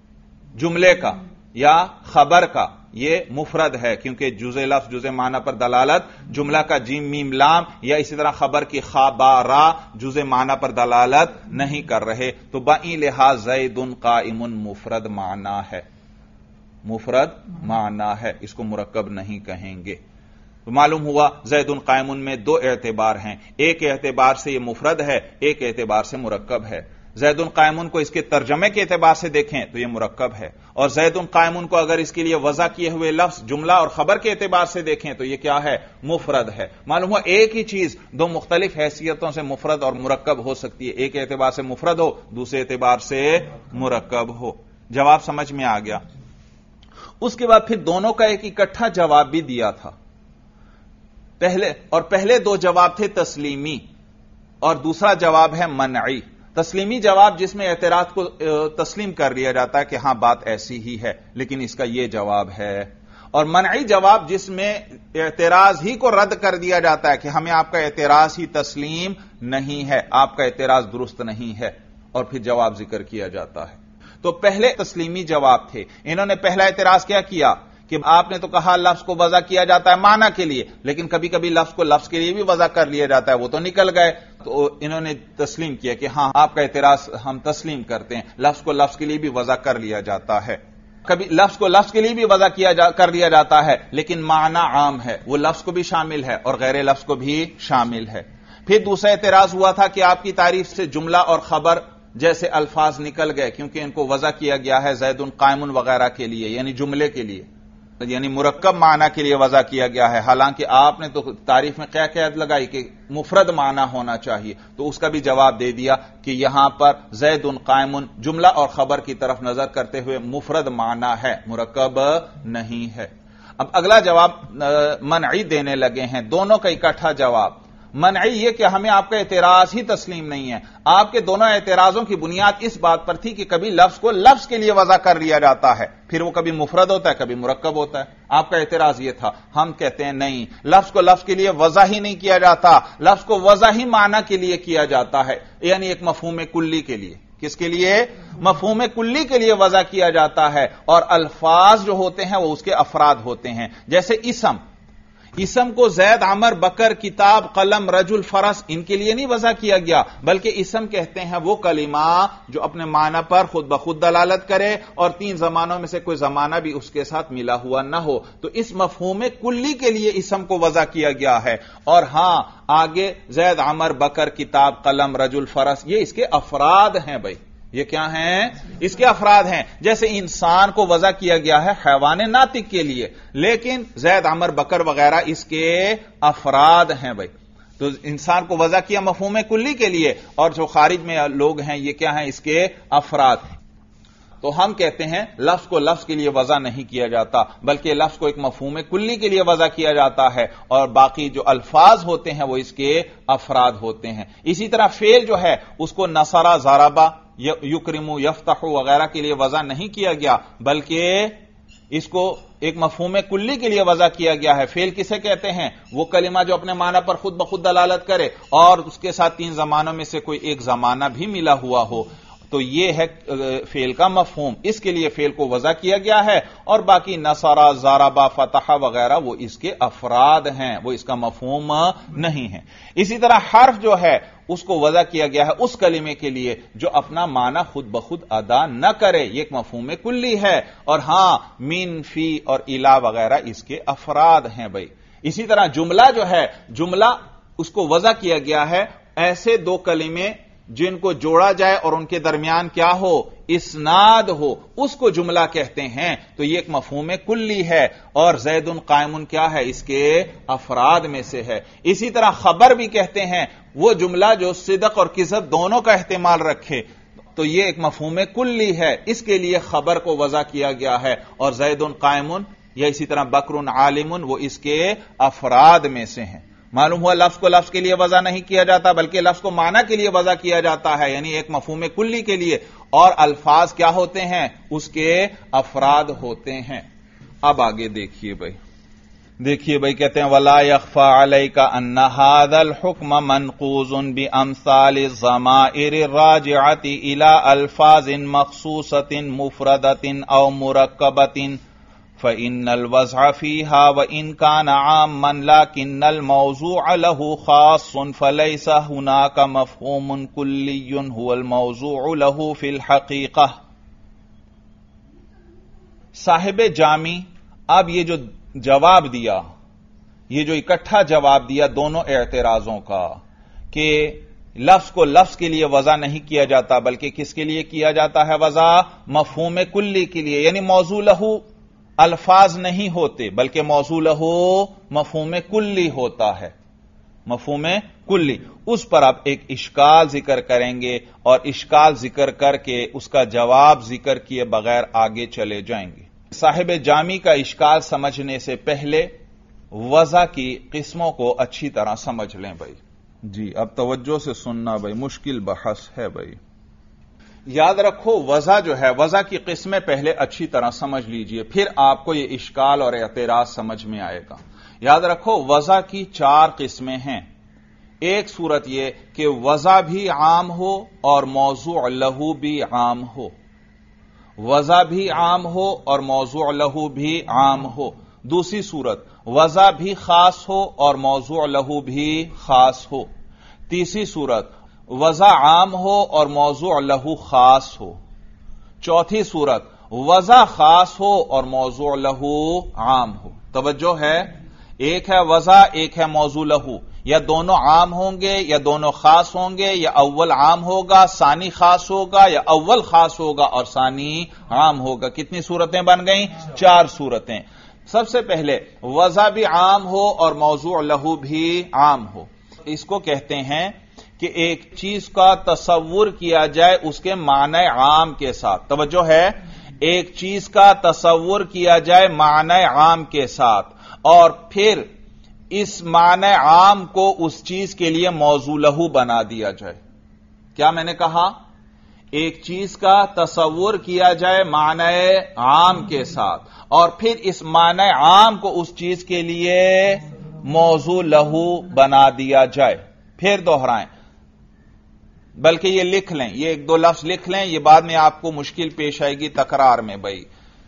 جملے کا یا خبر کا، یہ مفرد ہے، کیونکہ جز لفظ جز معنی پر دلالت جملہ کا جیم میم لام یا اسی طرح خبر کی خا با را جز معنی پر دلالت نہیں کر رہے، تو بئی لحاظ زید قائم مفرد معنی ہے، مفرد معنی ہے، اس کو مرکب نہیں کہیں گے۔ تو معلوم ہوا زید قائم میں دو اعتبار ہیں، ایک اعتبار سے یہ مفرد ہے، ایک اعتبار سے مرکب ہے۔ زید قائم کو اس کے ترجمے کے اعتبار سے دیکھیں تو یہ مرکب ہے، اور زید قائم کو اگر اس کے لیے وضع کیے ہوئے لفظ جملہ اور خبر کے اعتبار سے دیکھیں تو یہ کیا ہے؟ مفرد ہے۔ معلوم ہوا ایک ہی چیز دو مختلف حیثیتوں سے مفرد اور مرکب ہو سکتی ہے، ایک اعتبار سے مفرد ہو، دوسرے اعتبار سے مرکب ہو۔ جواب سمجھ میں آ گیا؟ اس کے بعد پھر دونوں کا ایک اکٹھا جواب بھی دیا تھا، پہلے اور پہلے دو جواب تھے تسلیمی اور دوسرا جواب ہے منعی۔ تسلیمی جواب جس میں اعتراض کو تسلیم کر لیا جاتا ہے کہ ہاں بات ایسی ہی ہے لیکن اس کا یہ جواب ہے، اور منعی جواب جس میں اعتراض ہی کو رد کر دیا جاتا ہے کہ ہمیں آپ کا اعتراض ہی تسلیم نہیں ہے، آپ کا اعتراض درست نہیں ہے، اور پھر جواب ذکر کیا جاتا ہے۔ تو پہلے تسلیمی جواب تھے، انہوں نے پہلا اعتراض کیا کیا کہ آپ نے تو کہا لفظ کو وضع کیا جاتا ہے معنی کے لیے، لیکن کبھی کبھی لفظ کو لفظ کے لیے بھی وضع کر لیا جاتا ہے، وہ تو نکل گئے۔ تو انہوں نے تسلیم کیا کہ ہاں آپ کا اعتراض ہم تسلیم کرتے ہیں، لفظ کو لفظ کے لیے بھی وضع کر لیا جاتا ہے، کبھی لفظ کو لفظ کے لیے بھی وضع کیا جا کر لیا جاتا ہے لیکن معنی عام ہے، وہ لفظ کو بھی شامل ہے اور غیر لفظ کو بھی شامل ہے۔ پھر دوسرا اعتراض ہوا تھا کہ آپ کی تعریف سے جملہ اور خبر جیسے الفاظ نکل گئے کیونکہ ان کو وضع کیا گیا ہے زید قائم وغیرہ کے لیے، یعنی جملے کے لیے، یعنی مرکب معنی کے لیے وضع کیا گیا ہے، حالانکہ آپ نے تو تعریف میں کیا قید لگائی کہ مفرد معنی ہونا چاہیے، تو اس کا بھی جواب دے دیا کہ یہاں پر زید قائم جملہ اور خبر کی طرف نظر کرتے ہوئے مفرد معنی ہے، مرکب نہیں ہے۔ اب اگلا جواب منعی دینے لگے ہیں، دونوں کا اکٹھا جواب۔ منعی یہ کہ ہمیں آپ کا اعتراض ہی تسلیم نہیں ہے. آپ کے دونوں اعتراضوں کی بنیاد اس بات پر تھی کہ کبھی لفظ کو لفظ کے لیے وضع کر لیا جاتا ہے، پھر وہ کبھی مفرد ہوتا ہے کبھی مرکب ہوتا ہے. آپ کا اعتراض یہ تھا. ہم کہتے ہیں نہیں، لفظ کو لفظ کے لیے وضع ہی نہیں کیا جاتا، لفظ کو وضع ہی معنی کے لیے کیا جاتا ہے، یعنی ایک مفہوم کلی کے لیے. کس کے لیے؟ مفہوم کلی کے لیے وضع کیا جاتا ہے، اور الفاظ جو ہوتے ہیں وہ اس کے افراد ہوتے ہیں. جیسے اسم، اسم کو زید، عمر، بکر، کتاب، قلم، رجل، فرس ان کے لیے نہیں وضع کیا گیا، بلکہ اسم کہتے ہیں وہ کلمہ جو اپنے معنی پر خود بخود دلالت کرے اور تین زمانوں میں سے کوئی زمانہ بھی اس کے ساتھ ملا ہوا نہ ہو. تو اس مفہوم کلی کے لیے اسم کو وضع کیا گیا ہے. اور ہاں آگے زید، عمر، بکر، کتاب، قلم، رجل، فرس یہ اس کے افراد ہیں. بھائی یہ کیا ہیں؟ اس کے افراد ہیں. جیسے انسان کو وضع کیا گیا ہے حیوان ناطق کے لیے، لیکن زید، عمر، بکر وغیرہ اس کے افراد ہیں. بھائی تو انسان کو وضع کیا مفہوم کلی کے لیے، اور جو خارج میں لوگ ہیں یہ کیا ہیں؟ اس کے افراد. تو ہم کہتے ہیں لفظ کو لفظ کے لیے وضع نہیں کیا جاتا، بلکہ لفظ کو ایک مفہوم کلی کے لیے وضع کیا جاتا ہے، اور باقی جو الفاظ ہوتے ہیں وہ اس کے افراد ہوتے ہیں. اسی طرح فعل جو ہے اس کو نصرہ، ضربہ، یکرمو، یفتح وغیرہ کے لیے وضع نہیں کیا گیا، بلکہ اس کو ایک مفہوم کلی کے لیے وضع کیا گیا ہے. فعل کسے کہتے ہیں؟ وہ کلمہ جو اپنے معنی پر خود بخود دلالت کرے اور اس کے ساتھ تین زمانوں میں سے کوئی ایک زمانہ بھی ملا ہوا ہو. تو یہ ہے فعل کا مفہوم، اس کے لیے فعل کو وضع کیا گیا ہے، اور باقی نصرہ، ضربہ، فتح وغیرہ وہ اس کے افراد ہیں، وہ اس کا مفہوم نہیں ہے. اسی طرح حرف جو ہے اس کو وضع کیا گیا ہے اس کلمے کے لیے جو اپنا معنی خود بخود ادا نہ کرے، یہ ایک مفہوم کلی ہے. اور ہاں من، فی اور الا وغیرہ اس کے افراد ہیں. بھائی اسی طرح جملہ جو ہے، جملہ اس کو وضع کیا گیا ہے ایسے دو کلمے جن کو جوڑا جائے اور ان کے درمیان کیا ہو؟ اسناد ہو، اس کو جملہ کہتے ہیں. تو یہ ایک مفہوم کلی ہے. اور زید قائم کیا ہے؟ اس کے افراد میں سے ہے. اسی طرح خبر بھی کہتے ہیں وہ جملہ جو صدق اور کذب دونوں کا احتمال رکھے، تو یہ ایک مفہوم کلی ہے، اس کے لیے خبر کو وضع کیا گیا ہے. اور زید قائم یا اسی طرح بکر عالم وہ اس کے افراد میں سے ہیں. معلوم ہوا لفظ کو لفظ کے لیے وضع نہیں کیا جاتا بلکہ لفظ کو معنی کے لیے وضع کیا جاتا ہے، یعنی ایک مفہوم کلی کے لیے. اور الفاظ کیا ہوتے ہیں؟ اس کے افراد ہوتے ہیں. اب آگے دیکھیے بھائی، دیکھیے بھائی کہتے ہیں وَلَا يَخْفَى عَلَيْكَ أَنَّ هَذَا الْحُكْمَ مَنْقُوزٌ بِأَمْثَالِ الضَّمَائِرِ الرَّاجِعَةِ إِلَىٰ أَلْفَاظٍ مَخْصُوصَةٍ مُفْرَدَةٍ أَوْ مُرَكَّبَةٍ فَإِنَّ الْوَضْعَ فِيهَا وَإِنْ كَانَ عَامًّا لَكِنَّ الْمَوْضُوعَ لَهُ خَاصٌ فَلَيْسَ هُنَاكَ مَفْهُومٌ كُلِّيٌّ هُوَ الْمَوْضُوعُ لَهُ فِي الْحَقِيقَةِ. صاحب جامی اب یہ جو جواب دیا، یہ جو اکٹھا جواب دیا دونوں اعتراضوں کا کہ لفظ کو لفظ کے لیے وضع نہیں کیا جاتا بلکہ کس کے لیے کیا جاتا ہے وضع؟ مفہوم کلی کے لیے، یعنی موضوع لہو الفاظ نہیں ہوتے بلکہ موضوع لہو مفہوم کلی ہوتا ہے، مفہوم کلی. اس پر آپ ایک اشکال ذکر کریں گے اور اشکال ذکر کر کے اس کا جواب ذکر کیے بغیر آگے چلے جائیں گے. صاحب جامی کا اشکال سمجھنے سے پہلے وضع کی قسموں کو اچھی طرح سمجھ لیں بھائی. جی اب توجہ سے سننا بھائی، مشکل بحث ہے بھائی. یاد رکھو وضع جو ہے، وضع کی قسمیں پہلے اچھی طرح سمجھ لیجئے، پھر آپ کو یہ اشکال اور اعتراض سمجھ میں آئے گا. یاد رکھو وضع کی چار قسمیں ہیں. ایک صورت یہ کہ وضع بھی عام ہو اور موضوع لہو بھی عام ہو، وضع بھی عام ہو اور موضوع لہو بھی عام ہو. دوسری صورت وضع بھی خاص ہو اور موضوع لہو بھی خاص ہو. تیسری صورت وضع عام ہو اور موضوع لہو خاص ہو. چوتھی صورت وضع خاص ہو اور موضوع لہو عام ہو. توجہ ہے، ایک ہے وضع ایک ہے موضوع لہو، یا دونوں عام ہوں گے یا دونوں خاص ہوں گے، یا اول عام ہوگا ثانی خاص ہوگا، یا اول خاص ہوگا اور ثانی عام ہوگا. کتنی صورتیں بن گئیں؟ چار صورتیں. سب سے پہلے وضع بھی عام ہو اور موضوع لہو بھی عام ہو. اس کو کہتے ہیں کہ ایک چیز کا تصور کیا جائے اس کے معنی عام کے ساتھ. توجہ ہے، ایک چیز کا تصور کیا جائے معنی عام کے ساتھ، اور پھر اس معنی عام کو اس چیز کے لیے موضوع لہو بنا دیا جائے. کیا میں نے کہا؟ ایک چیز کا تصور کیا جائے معنی عام کے ساتھ، اور پھر اس معنی عام کو اس چیز کے لیے موضوع لہو بنا دیا جائے. پھر دوہرائیں، بلکہ یہ لکھ لیں، یہ ایک دو لفظ لکھ لیں، یہ بعد میں آپ کو مشکل پیش آئے گی تکرار میں. بھائی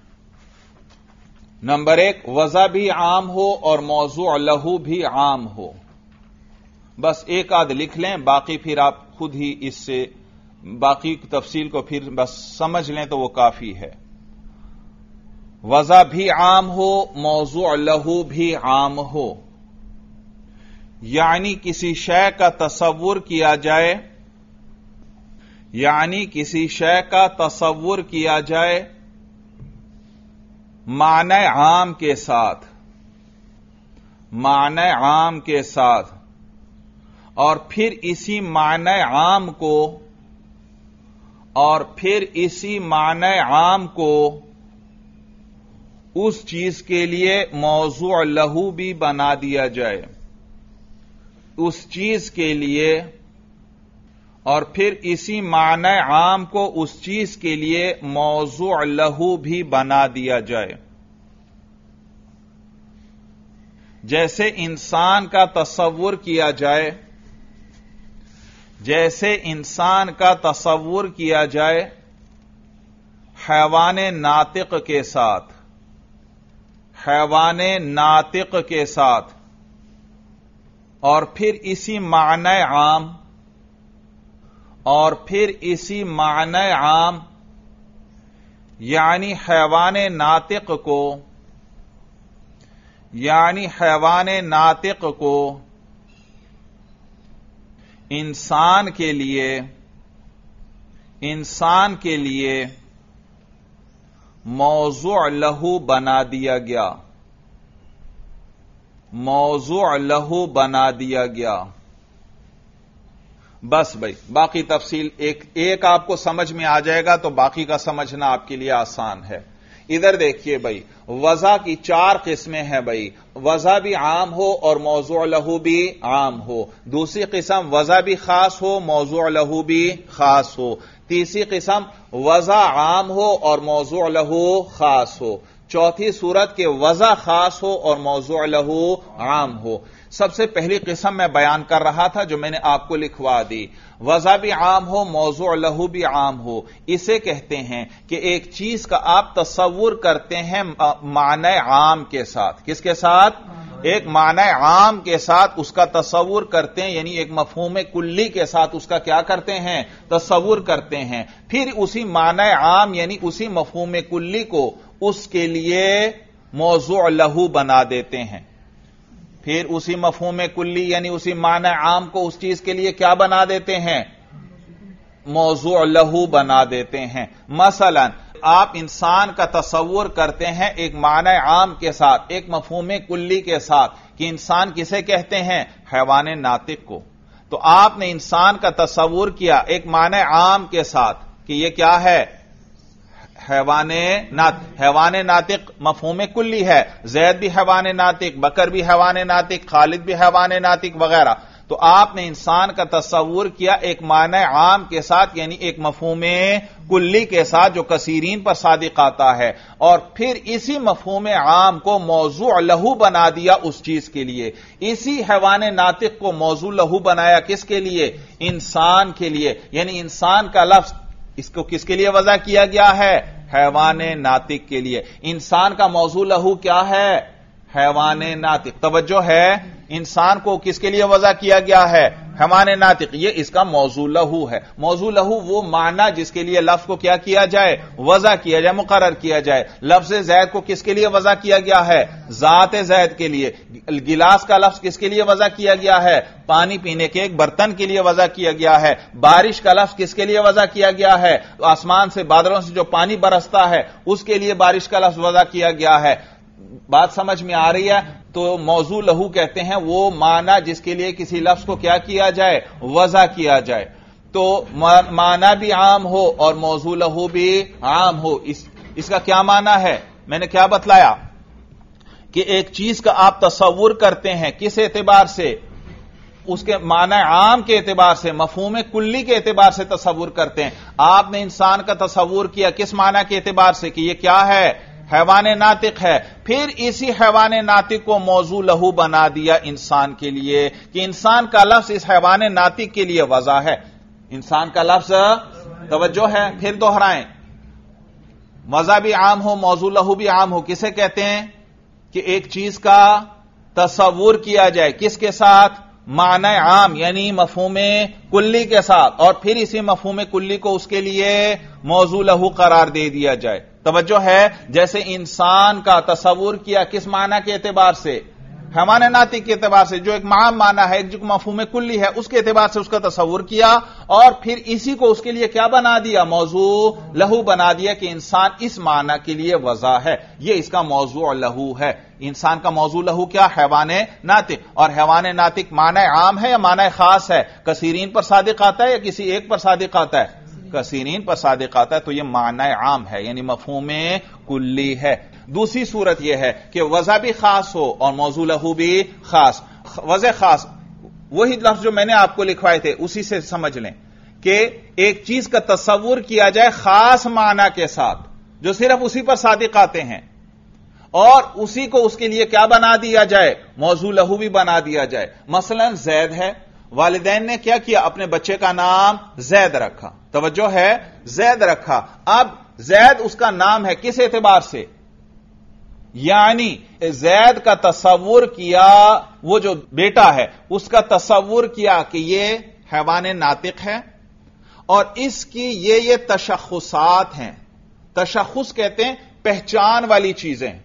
نمبر ایک، وضع بھی عام ہو اور موضوع لہو بھی عام ہو. بس ایک آدھ لکھ لیں، باقی پھر آپ خود ہی اس سے باقی تفصیل کو پھر بس سمجھ لیں تو وہ کافی ہے. وضع بھی عام ہو، موضوع لہو بھی عام ہو، یعنی کسی شے کا تصور کیا جائے یعنی کسی شے کا تصور کیا جائے معنی عام کے ساتھ معنی عام کے ساتھ اور پھر اسی معنی عام کو اور پھر اسی معنی عام کو اس چیز کے لیے موضوع لہو بھی بنا دیا جائے. اس چیز کے لیے اور پھر اسی معنی عام کو اس چیز کے لیے موضوع لہو بھی بنا دیا جائے. جیسے انسان کا تصور کیا جائے جیسے انسان کا تصور کیا جائے حیوان ناطق کے ساتھ حیوان ناطق کے ساتھ اور پھر اسی معنی عام اور پھر اسی معنی عام یعنی حیوان ناطق کو یعنی حیوان ناطق کو انسان کے لیے انسان کے لیے موضوع لہو بنا دیا گیا موضوع لہو بنا دیا گیا. بس بھائی باقی تفصیل ایک ایک آپ کو سمجھ میں آ جائے گا تو باقی کا سمجھنا آپ کے لیے آسان ہے. ادھر دیکھیے بھائی، وضع کی چار قسمیں ہیں بھائی. وضع بھی عام ہو اور موضوع لہو بھی عام ہو. دوسری قسم وضع بھی خاص ہو، موضوع لہو بھی خاص ہو. تیسری قسم وضع عام ہو اور موضوع لہو خاص ہو. چوتھی صورت کے وضع خاص ہو اور موضوع لہو عام ہو. سب سے پہلی قسم میں بیان کر رہا تھا جو میں نے آپ کو لکھوا دی. وضع بھی عام ہو، موضوع لہو بھی عام ہو. اسے کہتے ہیں کہ ایک چیز کا آپ تصور کرتے ہیں معنی عام کے ساتھ. کس کے ساتھ؟ ایک معنی عام کے ساتھ اس کا تصور کرتے ہیں، یعنی ایک مفہوم کلی کے ساتھ اس کا کیا کرتے ہیں؟ تصور کرتے ہیں. پھر اسی معنی عام یعنی اسی مفہوم کلی کو اس کے لیے موضوع لہو بنا دیتے ہیں. پھر اسی مفہوم کلی یعنی اسی معنی عام کو اس چیز کے لیے کیا بنا دیتے ہیں؟ موضوع لہو بنا دیتے ہیں. مثلا آپ انسان کا تصور کرتے ہیں ایک معنی عام کے ساتھ، ایک مفہوم کلی کے ساتھ کہ انسان کسے کہتے ہیں؟ حیوان ناطق کو. تو آپ نے انسان کا تصور کیا ایک معنی عام کے ساتھ کہ یہ کیا ہے؟ حیوان ناطق. حیوان ناطق مفہوم کلی ہے. زید بھی حیوان ناطق، بکر بھی حیوان ناطق، خالد بھی حیوان ناطق وغیرہ. تو آپ نے انسان کا تصور کیا ایک معنی عام کے ساتھ یعنی ایک مفہوم کلی کے ساتھ جو کثیرین پر صادق آتا ہے، اور پھر اسی مفہوم عام کو موضوع لہو بنا دیا اس چیز کے لیے. اسی حیوان ناطق کو موضوع لہو بنایا کس کے لیے؟ انسان کے لیے. یعنی انسان کا لفظ اس کو کس کے لیے وضع کیا گیا ہے؟ حیوان ناطق کے لیے. انسان کا موضوع لہو کیا ہے؟ حیوان ناطق. توجہ ہے، انسان کو کس کے لیے وضع کیا گیا ہے؟ حیوان ناطق. یہ اس کا موضوع لہو ہے. موضوع لہو وہ معنی جس کے لیے لفظ کو کیا کیا جائے؟ وضع کیا جائے، مقرر کیا جائے. لفظ زید کو کس کے لیے وضع کیا گیا ہے؟ ذات زید کے لیے. گلاس کا لفظ کس کے لیے وضع کیا گیا ہے؟ پانی پینے کے ایک برتن کے لیے وضع کیا گیا ہے. بارش کا لفظ کس کے لیے وضع کیا گیا ہے؟ آسمان سے بادلوں سے جو پانی برستا ہے اس کے لیے بارش کا لفظ وضع کیا گیا ہے. بات سمجھ میں آ رہی ہے؟ تو موضوع لہو کہتے ہیں وہ معنی جس کے لیے کسی لفظ کو کیا کیا جائے؟ وضع کیا جائے. تو معنی بھی عام ہو اور موضوع لہو بھی عام ہو. اس, اس کا کیا معنی ہے؟ میں نے کیا بتلایا؟ کہ ایک چیز کا آپ تصور کرتے ہیں کس اعتبار سے؟ اس کے معنی عام کے اعتبار سے، مفہوم کلی کے اعتبار سے تصور کرتے ہیں۔ آپ نے انسان کا تصور کیا کس معنی کے اعتبار سے کہ یہ کیا ہے؟ حیوان ناطق ہے۔ پھر اسی حیوان ناطق کو موضوع لہو بنا دیا انسان کے لیے کہ انسان کا لفظ اس حیوان ناطق کے لیے وضع ہے۔ انسان کا لفظ توجہ ہے، پھر دوہرائیں، وضع بھی عام ہو، موضوع لہو بھی عام ہو، کسے کہتے ہیں؟ کہ ایک چیز کا تصور کیا جائے کس کے ساتھ؟ معنی عام یعنی مفہوم کلی کے ساتھ، اور پھر اسی مفہوم کلی کو اس کے لیے موضوع لہو قرار دے دیا جائے۔ توجہ ہے؟ جیسے انسان کا تصور کیا کس معنی کے اعتبار سے؟ حیوان ناطق کے اعتبار سے، جو ایک عام معنی ہے، ایک جو مفہوم کلی ہے، اس کے اعتبار سے اس کا تصور کیا، اور پھر اسی کو اس کے لیے کیا بنا دیا؟ موضوع لہو بنا دیا کہ انسان اس معنی کے لیے وضع ہے، یہ اس کا موضوع لہو ہے۔ انسان کا موضوع لہو کیا؟ حیوان ناطق۔ اور حیوان ناطق معنی عام ہے یا معنی خاص ہے؟ کثیرین پر صادق آتا ہے یا کسی ایک پر صادق آتا ہے؟ کثیرین پر صادق آتا ہے، تو یہ معنی عام ہے یعنی مفہوم کلی ہے۔ دوسری صورت یہ ہے کہ وضع بھی خاص ہو اور موضوع لہو بھی خاص۔ وضع خاص وہی لفظ جو میں نے آپ کو لکھوائے تھے اسی سے سمجھ لیں کہ ایک چیز کا تصور کیا جائے خاص معنی کے ساتھ جو صرف اسی پر صادق آتے ہیں، اور اسی کو اس کے لیے کیا بنا دیا جائے؟ موضوع لہو بھی بنا دیا جائے۔ مثلا زید ہے، والدین نے کیا کیا؟ اپنے بچے کا نام زید رکھا۔ توجہ ہے؟ زید رکھا۔ اب زید اس کا نام ہے کس اعتبار سے؟ یعنی زید کا تصور کیا، وہ جو بیٹا ہے اس کا تصور کیا کہ یہ حیوان ناطق ہے، اور اس کی یہ یہ تشخصات ہیں۔ تشخص کہتے ہیں پہچان والی چیزیں۔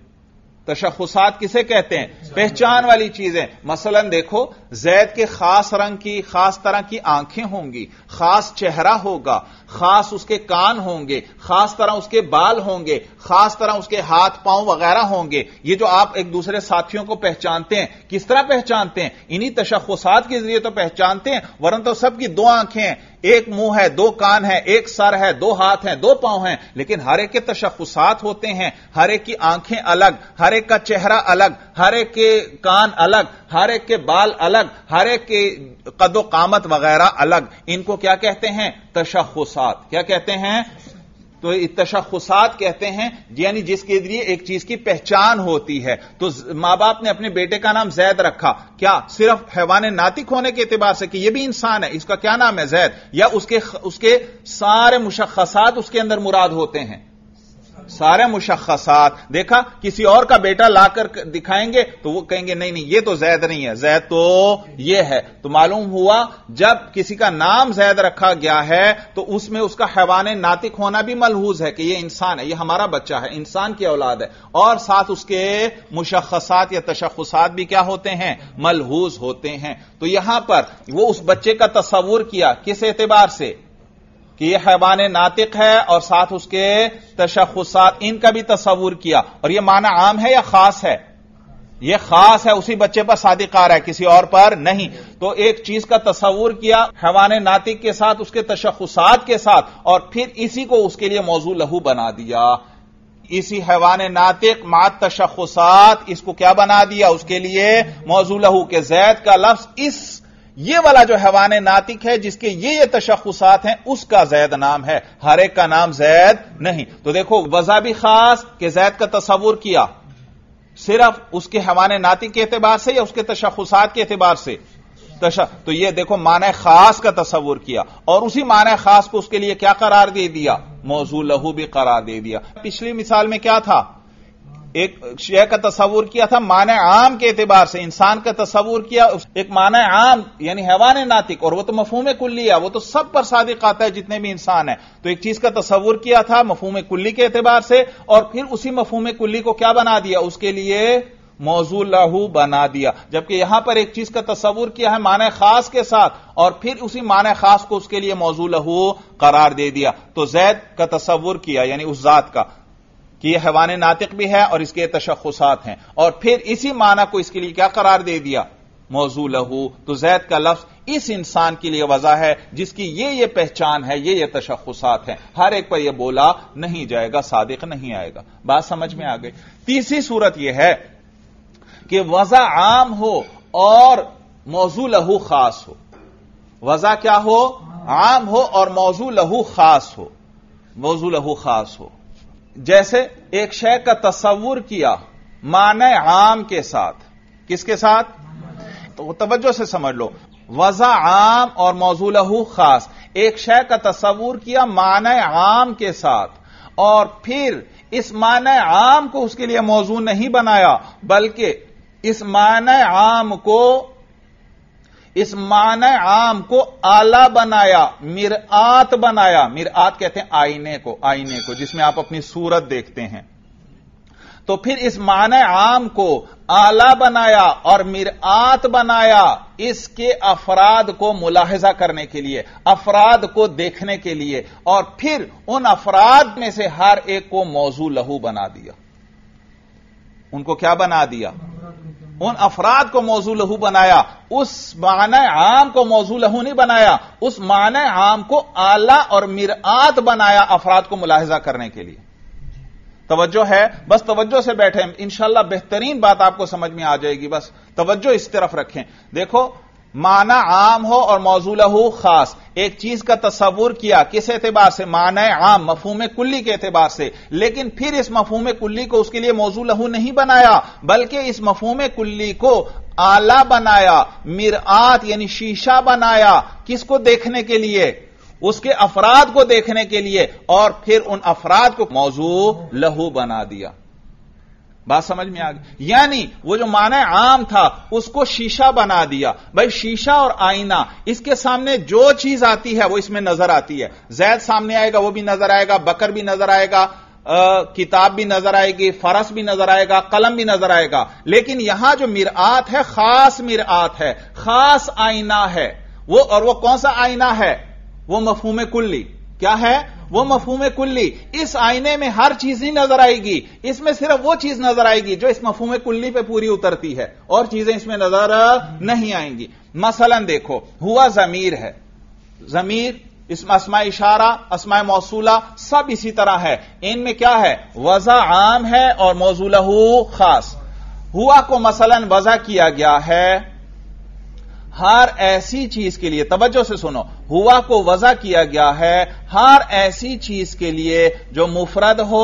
تشخصات کسے کہتے ہیں؟ پہچان والی چیزیں۔ مثلا دیکھو، زید کے خاص رنگ کی، خاص طرح کی آنکھیں ہوں گی، خاص چہرہ ہوگا، خاص اس کے کان ہوں گے، خاص طرح اس کے بال ہوں گے، خاص طرح اس کے ہاتھ پاؤں وغیرہ ہوں گے۔ یہ جو آپ ایک دوسرے ساتھیوں کو پہچانتے ہیں، کس طرح پہچانتے ہیں؟ انہی تشخصات کے ذریعے تو پہچانتے ہیں، ورنہ تو سب کی دو آنکھیں ہیں، ایک منہ ہے، دو کان ہے، ایک سر ہے، دو ہاتھ ہیں، دو پاؤں ہیں، لیکن ہر ایک کے تشخصات ہوتے ہیں، ہر ایک کی آنکھیں الگ، ہر ایک کا چہرہ الگ، ہر ایک کے کان الگ، ہر ایک کے بال الگ، ہر ایک کے قد و قامت وغیرہ الگ۔ ان کو کیا کہتے ہیں؟ تشخصات۔ کیا کہتے ہیں؟ تو تشخصات کہتے ہیں یعنی جس کے ذریعے ایک چیز کی پہچان ہوتی ہے۔ تو ماں باپ نے اپنے بیٹے کا نام زید رکھا، کیا صرف حیوان ناطق ہونے کے اعتبار سے کہ یہ بھی انسان ہے، اس کا کیا نام ہے؟ زید، یا اس کے اس کے سارے مشخصات اس کے اندر مراد ہوتے ہیں؟ سارے مشخصات۔ دیکھا کسی اور کا بیٹا لا کر دکھائیں گے تو وہ کہیں گے نہیں نہیں یہ تو زید نہیں ہے، زید تو یہ ہے۔ تو معلوم ہوا جب کسی کا نام زید رکھا گیا ہے تو اس میں اس کا حیوان ناطق ہونا بھی ملحوظ ہے کہ یہ انسان ہے، یہ ہمارا بچہ ہے، انسان کی اولاد ہے، اور ساتھ اس کے مشخصات یا تشخصات بھی کیا ہوتے ہیں؟ ملحوظ ہوتے ہیں۔ تو یہاں پر وہ اس بچے کا تصور کیا کس اعتبار سے کہ یہ حیوان ناطق ہے، اور ساتھ اس کے تشخصات، ان کا بھی تصور کیا۔ اور یہ معنی عام ہے یا خاص ہے؟ یہ خاص ہے، اسی بچے پر صادق آ رہا ہے، کسی اور پر نہیں۔ تو ایک چیز کا تصور کیا حیوان ناطق کے ساتھ، اس کے تشخصات کے ساتھ، اور پھر اسی کو اس کے لیے موضوع لہو بنا دیا۔ اسی حیوان ناطق مع تشخصات، اس کو کیا بنا دیا اس کے لیے؟ موضوع لہو، کہ زید کا لفظ اس یہ والا جو حیوان ناطق ہے جس کے یہ یہ تشخصات ہیں اس کا زید نام ہے، ہر ایک کا نام زید نہیں۔ تو دیکھو وضع بھی خاص کہ زید کا تصور کیا صرف اس کے حیوان ناطق کے اعتبار سے یا اس کے تشخصات کے اعتبار سے؟ تو یہ دیکھو معنی خاص کا تصور کیا، اور اسی معنی خاص کو اس کے لیے کیا قرار دے دیا؟ موضوع لہو بھی قرار دے دیا۔ پچھلی مثال میں کیا تھا؟ ایک شے کا تصور کیا تھا معنی عام کے اعتبار سے، انسان کا تصور کیا ایک معنی عام یعنی حیوان ناطق، اور وہ تو مفہوم کلی ہے، وہ تو سب پر صادق آتا ہے جتنے بھی انسان ہیں۔ تو ایک چیز کا تصور کیا تھا مفہوم کلی کے اعتبار سے، اور پھر اسی مفہوم کلی کو کیا بنا دیا؟ اس کے لیے موضوع لہو بنا دیا۔ جبکہ یہاں پر ایک چیز کا تصور کیا ہے معنی خاص کے ساتھ، اور پھر اسی معنی خاص کو اس کے لیے موضوع لہو قرار دے دیا۔ تو زید کا تصور کیا یعنی اس ذات کا کہ یہ حیوان ناطق بھی ہے اور اس کے تشخصات ہیں، اور پھر اسی معنی کو اس کے لیے کیا قرار دے دیا؟ موضوع لہو۔ تو زید کا لفظ اس انسان کے لیے وضع ہے جس کی یہ یہ پہچان ہے، یہ یہ تشخصات ہیں، ہر ایک پر یہ بولا نہیں جائے گا، صادق نہیں آئے گا۔ بات سمجھ میں آ گئی؟ تیسری صورت یہ ہے کہ وضع عام ہو اور موضوع لہو خاص ہو. وضع کیا ہو؟ عام ہو اور موضوع لہو خاص ہو. موضوع لہو خاص ہو. جیسے ایک شے کا تصور کیا معنی عام کے ساتھ. کس کے ساتھ؟ تو توجہ سے سمجھ لو. وضع عام اور موضوع لہو خاص. ایک شے کا تصور کیا معنی عام کے ساتھ اور پھر اس معنی عام کو اس کے لیے موضوع نہیں بنایا بلکہ اس معنی عام کو اس معنی عام کو آلہ بنایا، مرآت بنایا. مرآت کہتے ہیں آئینے کو، آئینے کو جس میں آپ اپنی صورت دیکھتے ہیں. تو پھر اس معنی عام کو آلہ بنایا اور مرآت بنایا اس کے افراد کو ملاحظہ کرنے کے لیے، افراد کو دیکھنے کے لیے، اور پھر ان افراد میں سے ہر ایک کو موضوع لہو بنا دیا. ان کو کیا بنا دیا؟ ان افراد کو موضوع لہو بنایا. اس معنی عام کو موضوع لہو نہیں بنایا، اس معنی عام کو آلہ اور مرآت بنایا افراد کو ملاحظہ کرنے کے لیے. توجہ ہے؟ بس توجہ سے بیٹھیں، انشاءاللہ بہترین بات آپ کو سمجھ میں آ جائے گی. بس توجہ اس طرف رکھیں. دیکھو، معنی عام ہو اور موضوع لہو خاص. ایک چیز کا تصور کیا کس اعتبار سے؟ معنی عام، مفہوم کلی کے اعتبار سے. لیکن پھر اس مفہوم کلی کو اس کے لیے موضوع لہو نہیں بنایا بلکہ اس مفہوم کلی کو آلہ بنایا، مرآت یعنی شیشہ بنایا. کس کو دیکھنے کے لیے؟ اس کے افراد کو دیکھنے کے لیے، اور پھر ان افراد کو موضوع لہو بنا دیا. بات سمجھ میں آ گئی؟ یعنی وہ جو معنی عام تھا اس کو شیشہ بنا دیا. بھائی شیشہ اور آئینہ، اس کے سامنے جو چیز آتی ہے وہ اس میں نظر آتی ہے. زید سامنے آئے گا وہ بھی نظر آئے گا، بکر بھی نظر آئے گا، کتاب بھی نظر آئے گی، فرس بھی نظر آئے گا، قلم بھی نظر آئے گا. لیکن یہاں جو مرآت ہے خاص مرآت ہے، خاص آئینہ ہے وہ. اور وہ کون سا آئینہ ہے؟ وہ مفہوم کلی. کیا ہے؟ وہ مفہوم کلی. اس آئینے میں ہر چیز نہیں نظر آئے گی، اس میں صرف وہ چیز نظر آئے گی جو اس مفہوم کلی پہ پوری اترتی ہے، اور چیزیں اس میں نظر نہیں آئیں گی. مثلا دیکھو، ہوا ضمیر ہے. ضمیر، اسم اسماء اشارہ، اسماء موصولہ سب اسی طرح ہے. ان میں کیا ہے؟ وضع عام ہے اور موضوع لہو خاص. ہوا کو مثلا وضع کیا گیا ہے ہر ایسی چیز کے لیے. توجہ سے سنو، ہوا کو وضع کیا گیا ہے ہر ایسی چیز کے لیے جو مفرد ہو،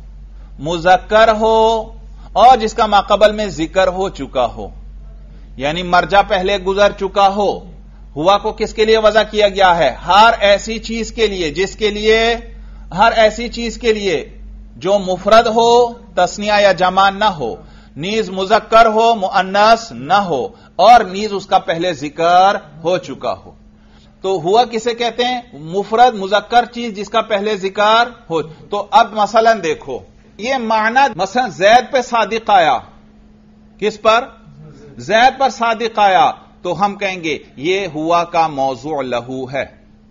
مذکر ہو اور جس کا ماقبل میں ذکر ہو چکا ہو، یعنی مرجع پہلے گزر چکا ہو. ہوا کو کس کے لیے وضع کیا گیا ہے؟ ہر ایسی چیز کے لیے جس کے لیے ہر ایسی چیز کے لیے جو مفرد ہو، تثنیہ یا جمع نہ ہو، نیز مذکر ہو، مؤنث نہ ہو، اور نیز اس کا پہلے ذکر ہو چکا ہو. تو ہوا کسے کہتے ہیں؟ مفرد مذکر چیز جس کا پہلے ذکر ہو. تو اب مثلا دیکھو، یہ معنی مثلا زید پہ صادق آیا. کس پر؟ زید پر صادق آیا. تو ہم کہیں گے یہ ہوا کا موضوع لہو ہے.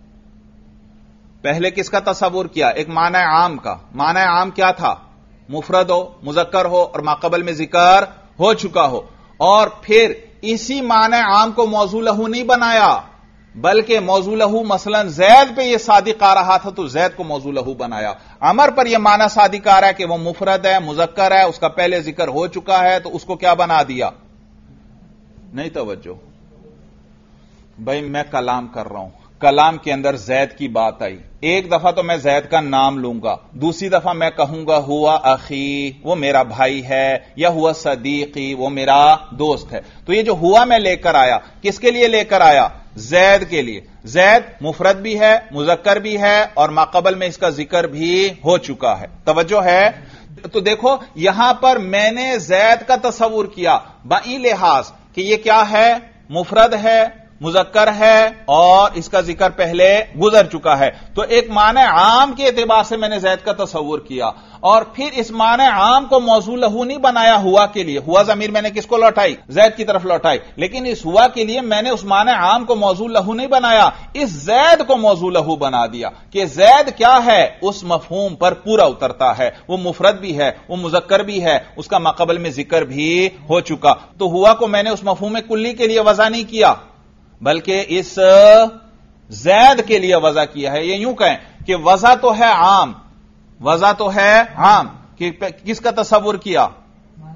پہلے کس کا تصور کیا؟ ایک معنی عام کا. معنی عام کیا تھا؟ مفرد ہو، مذکر ہو اور ماقبل میں ذکر ہو چکا ہو. اور پھر اسی معنی عام کو موضوع لہو نہیں بنایا بلکہ موضوع لہو مثلا زید پہ یہ صادق آ رہا تھا تو زید کو موضوع لہو بنایا. عمر پر یہ معنی صادق آ رہا ہے کہ وہ مفرد ہے، مذکر ہے، اس کا پہلے ذکر ہو چکا ہے تو اس کو کیا بنا دیا؟ نہیں توجہ بھائی، میں کلام کر رہا ہوں، کلام کے اندر زید کی بات آئی. ایک دفعہ تو میں زید کا نام لوں گا، دوسری دفعہ میں کہوں گا ہوا اخی، وہ میرا بھائی ہے، یا ہوا صدیقی، وہ میرا دوست ہے. تو یہ جو ہوا میں لے کر آیا، کس کے لیے لے کر آیا؟ زید کے لیے. زید مفرد بھی ہے، مذکر بھی ہے اور ماقبل میں اس کا ذکر بھی ہو چکا ہے. توجہ ہے؟ تو دیکھو یہاں پر میں نے زید کا تصور کیا بائی لحاظ کہ یہ کیا ہے؟ مفرد ہے، مذکر ہے اور اس کا ذکر پہلے گزر چکا ہے. تو ایک معنی عام کے اعتبار سے میں نے زید کا تصور کیا اور پھر اس معنی عام کو موضوع لہو نہیں بنایا ہوا کے لیے. ہوا ضمیر میں نے کس کو لوٹائی؟ زید کی طرف لوٹائی. لیکن اس ہوا کے لیے میں نے اس معنی عام کو موضوع لہو نہیں بنایا، اس زید کو موضوع لہو بنا دیا کہ زید کیا ہے؟ اس مفہوم پر پورا اترتا ہے. وہ مفرد بھی ہے، وہ مذکر بھی ہے، اس کا ماقبل میں ذکر بھی ہو چکا. تو ہوا کو میں نے اس مفہوم کلی کے لیے وضع نہیں کیا بلکہ اس زید کے لیے وضع کیا ہے. یہ یوں کہیں کہ وضع تو ہے عام، وضع تو ہے عام کہ کس کا تصور کیا؟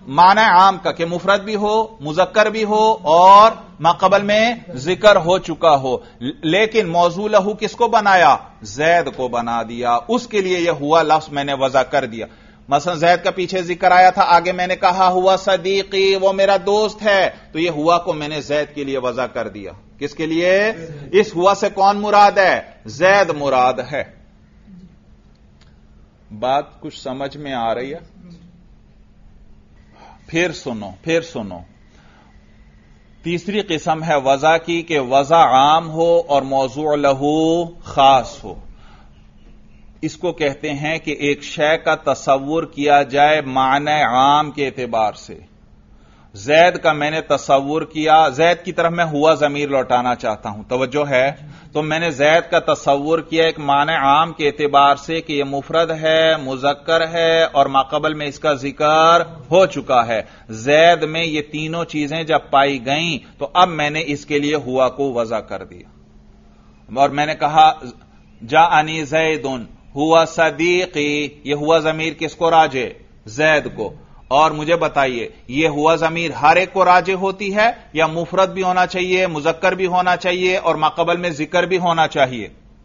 معنی عام کا کہ مفرد بھی ہو مذکر بھی ہو اور ماقبل میں ذکر ہو چکا ہو، لیکن موضوع لہو کس کو بنایا؟ زید کو بنا دیا، اس کے لیے یہ ہوا لفظ میں نے وضع کر دیا۔ مثلا زید کا پیچھے ذکر آیا تھا، آگے میں نے کہا ہوا صدیقی، وہ میرا دوست ہے، تو یہ ہوا کو میں نے زید کے لیے وضع کر دیا۔ کس کے لیے؟ اس ہوا سے کون مراد ہے؟ زید مراد ہے۔ بات کچھ سمجھ میں آ رہی ہے؟ پھر سنو پھر سنو تیسری قسم ہے وضع کی کہ وضع عام ہو اور موضوع لہو خاص ہو۔ اس کو کہتے ہیں کہ ایک شے کا تصور کیا جائے معنی عام کے اعتبار سے۔ زید کا میں نے تصور کیا، زید کی طرف میں ہوا ضمیر لوٹانا چاہتا ہوں، توجہ ہے؟ تو میں نے زید کا تصور کیا ایک معنی عام کے اعتبار سے کہ یہ مفرد ہے مذکر ہے اور ماقبل میں اس کا ذکر ہو چکا ہے۔ زید میں یہ تینوں چیزیں جب پائی گئیں تو اب میں نے اس کے لیے ہوا کو وضع کر دیا، اور میں نے کہا جاءنی زیدن ہوا صدیقی، یہ ہوا ضمیر کس کو راجع؟ زید کو۔ اور مجھے بتائیے یہ ہوا ضمیر ہر ایک کو راجع ہوتی ہے یا مفرد بھی ہونا چاہیے مذکر بھی ہونا چاہیے اور ماقبل میں ذکر بھی ہونا چاہیے؟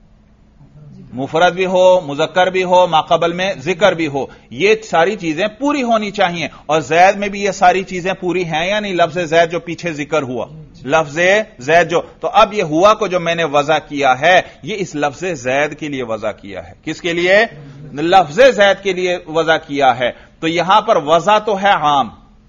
مفرد بھی ہو مذکر بھی ہو ماقبل میں ذکر بھی ہو، یہ ساری چیزیں پوری ہونی چاہیے۔ اور زید میں بھی یہ ساری چیزیں پوری ہیں یا نہیں؟ لفظ زید جو پیچھے ذکر ہوا، لفظ زید جو، تو اب یہ ہوا کو جو میں نے وضع کیا ہے یہ اس لفظ زید کے لیے وضع کیا ہے۔ کس کے لیے؟ لفظ زید کے لیے وضع کیا ہے۔ تو یہاں پر وضع تو ہے عام،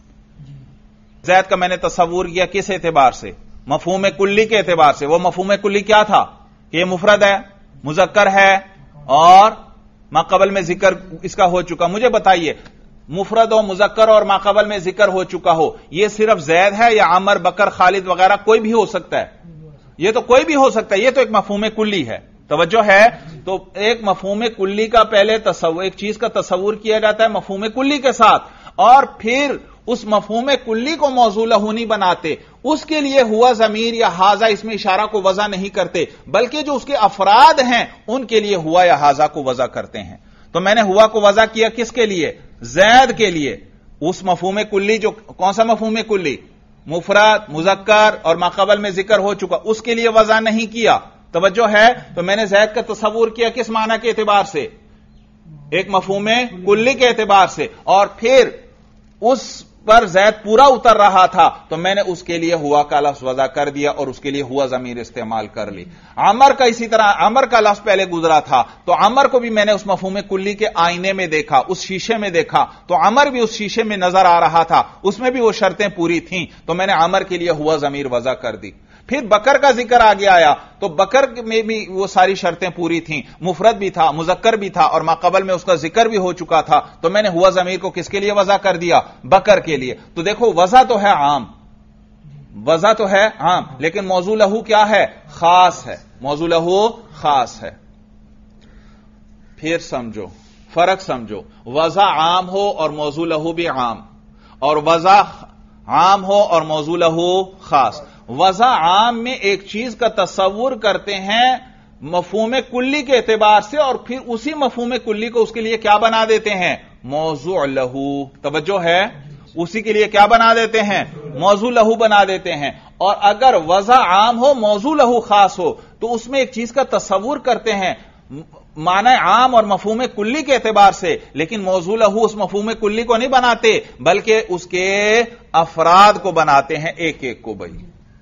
زید کا میں نے تصور کیا کس اعتبار سے؟ مفہوم کلی کے اعتبار سے۔ وہ مفہوم کلی کیا تھا؟ کہ یہ مفرد ہے مذکر ہے اور ماقبل میں ذکر اس کا ہو چکا۔ مجھے بتائیے مفرد و مذکر اور ماقبل میں ذکر ہو چکا ہو، یہ صرف زید ہے یا عمر بکر خالد وغیرہ کوئی بھی ہو سکتا ہے؟ یہ تو کوئی بھی ہو سکتا ہے، یہ تو ایک مفہوم کلی ہے، توجہ ہے؟ تو ایک مفہوم کلی کا پہلے تصور، ایک چیز کا تصور کیا جاتا ہے مفہوم کلی کے ساتھ، اور پھر اس مفہوم کلی کو موضوع لہو نہیں بناتے، اس کے لیے ہوا ضمیر یا ہاذا اس میں اشارہ کو وضع نہیں کرتے، بلکہ جو اس کے افراد ہیں ان کے لیے ہوا یا ہاذا کو وضع کرتے ہیں۔ تو میں نے ہوا کو وضع کیا کس کے لیے؟ زید کے لیے۔ اس مفہوم کلی جو کون سا مفہوم کلی؟ مفرد مذکر اور ماقبل میں ذکر ہو چکا، اس کے لیے وضع نہیں کیا، توجہ ہے؟ تو میں نے زید کا تصور کیا کس معنی کے اعتبار سے؟ ایک مفہوم کلی کے اعتبار سے، اور پھر اس پر زید پورا اتر رہا تھا تو میں نے اس کے لیے ہوا کا لفظ وضع کر دیا اور اس کے لیے ہوا ضمیر استعمال کر لی۔ عمر کا اسی طرح، عمر کا لفظ پہلے گزرا تھا تو عمر کو بھی میں نے اس مفہوم کلی کے آئینے میں دیکھا، اس شیشے میں دیکھا، تو عمر بھی اس شیشے میں نظر آ رہا تھا، اس میں بھی وہ شرطیں پوری تھیں، تو میں نے عمر کے لیے ہوا ضمیر وضع کر دی۔ پھر بکر کا ذکر آگے آیا تو بکر میں بھی وہ ساری شرطیں پوری تھیں، مفرد بھی تھا مذکر بھی تھا اور ماقبل میں اس کا ذکر بھی ہو چکا تھا، تو میں نے ہوا ضمیر کو کس کے لیے وضع کر دیا؟ بکر کے لیے۔ تو دیکھو وضع تو ہے عام، وضع تو ہے عام، لیکن موضوع لہو کیا ہے؟ خاص ہے، موضوع لہو خاص ہے۔ پھر سمجھو فرق سمجھو، وضع عام ہو اور موضوع لہو بھی عام، اور وضع عام ہو اور موضوع لہو خاص۔ وضع عام میں ایک چیز کا تصور کرتے ہیں مفہوم کلی کے اعتبار سے اور پھر اسی مفہوم کلی کو اس کے لیے کیا بنا دیتے ہیں؟ موضوع لہو، توجہ ہے؟ اسی کے لیے کیا بنا دیتے ہیں؟ موضوع لہو بنا دیتے ہیں۔ اور اگر وضع عام ہو موضوع لہو خاص ہو تو اس میں ایک چیز کا تصور کرتے ہیں معنی عام اور مفہوم کلی کے اعتبار سے، لیکن موضوع لہو اس مفہوم کلی کو نہیں بناتے بلکہ اس کے افراد کو بناتے ہیں، ایک ایک کو بھائی،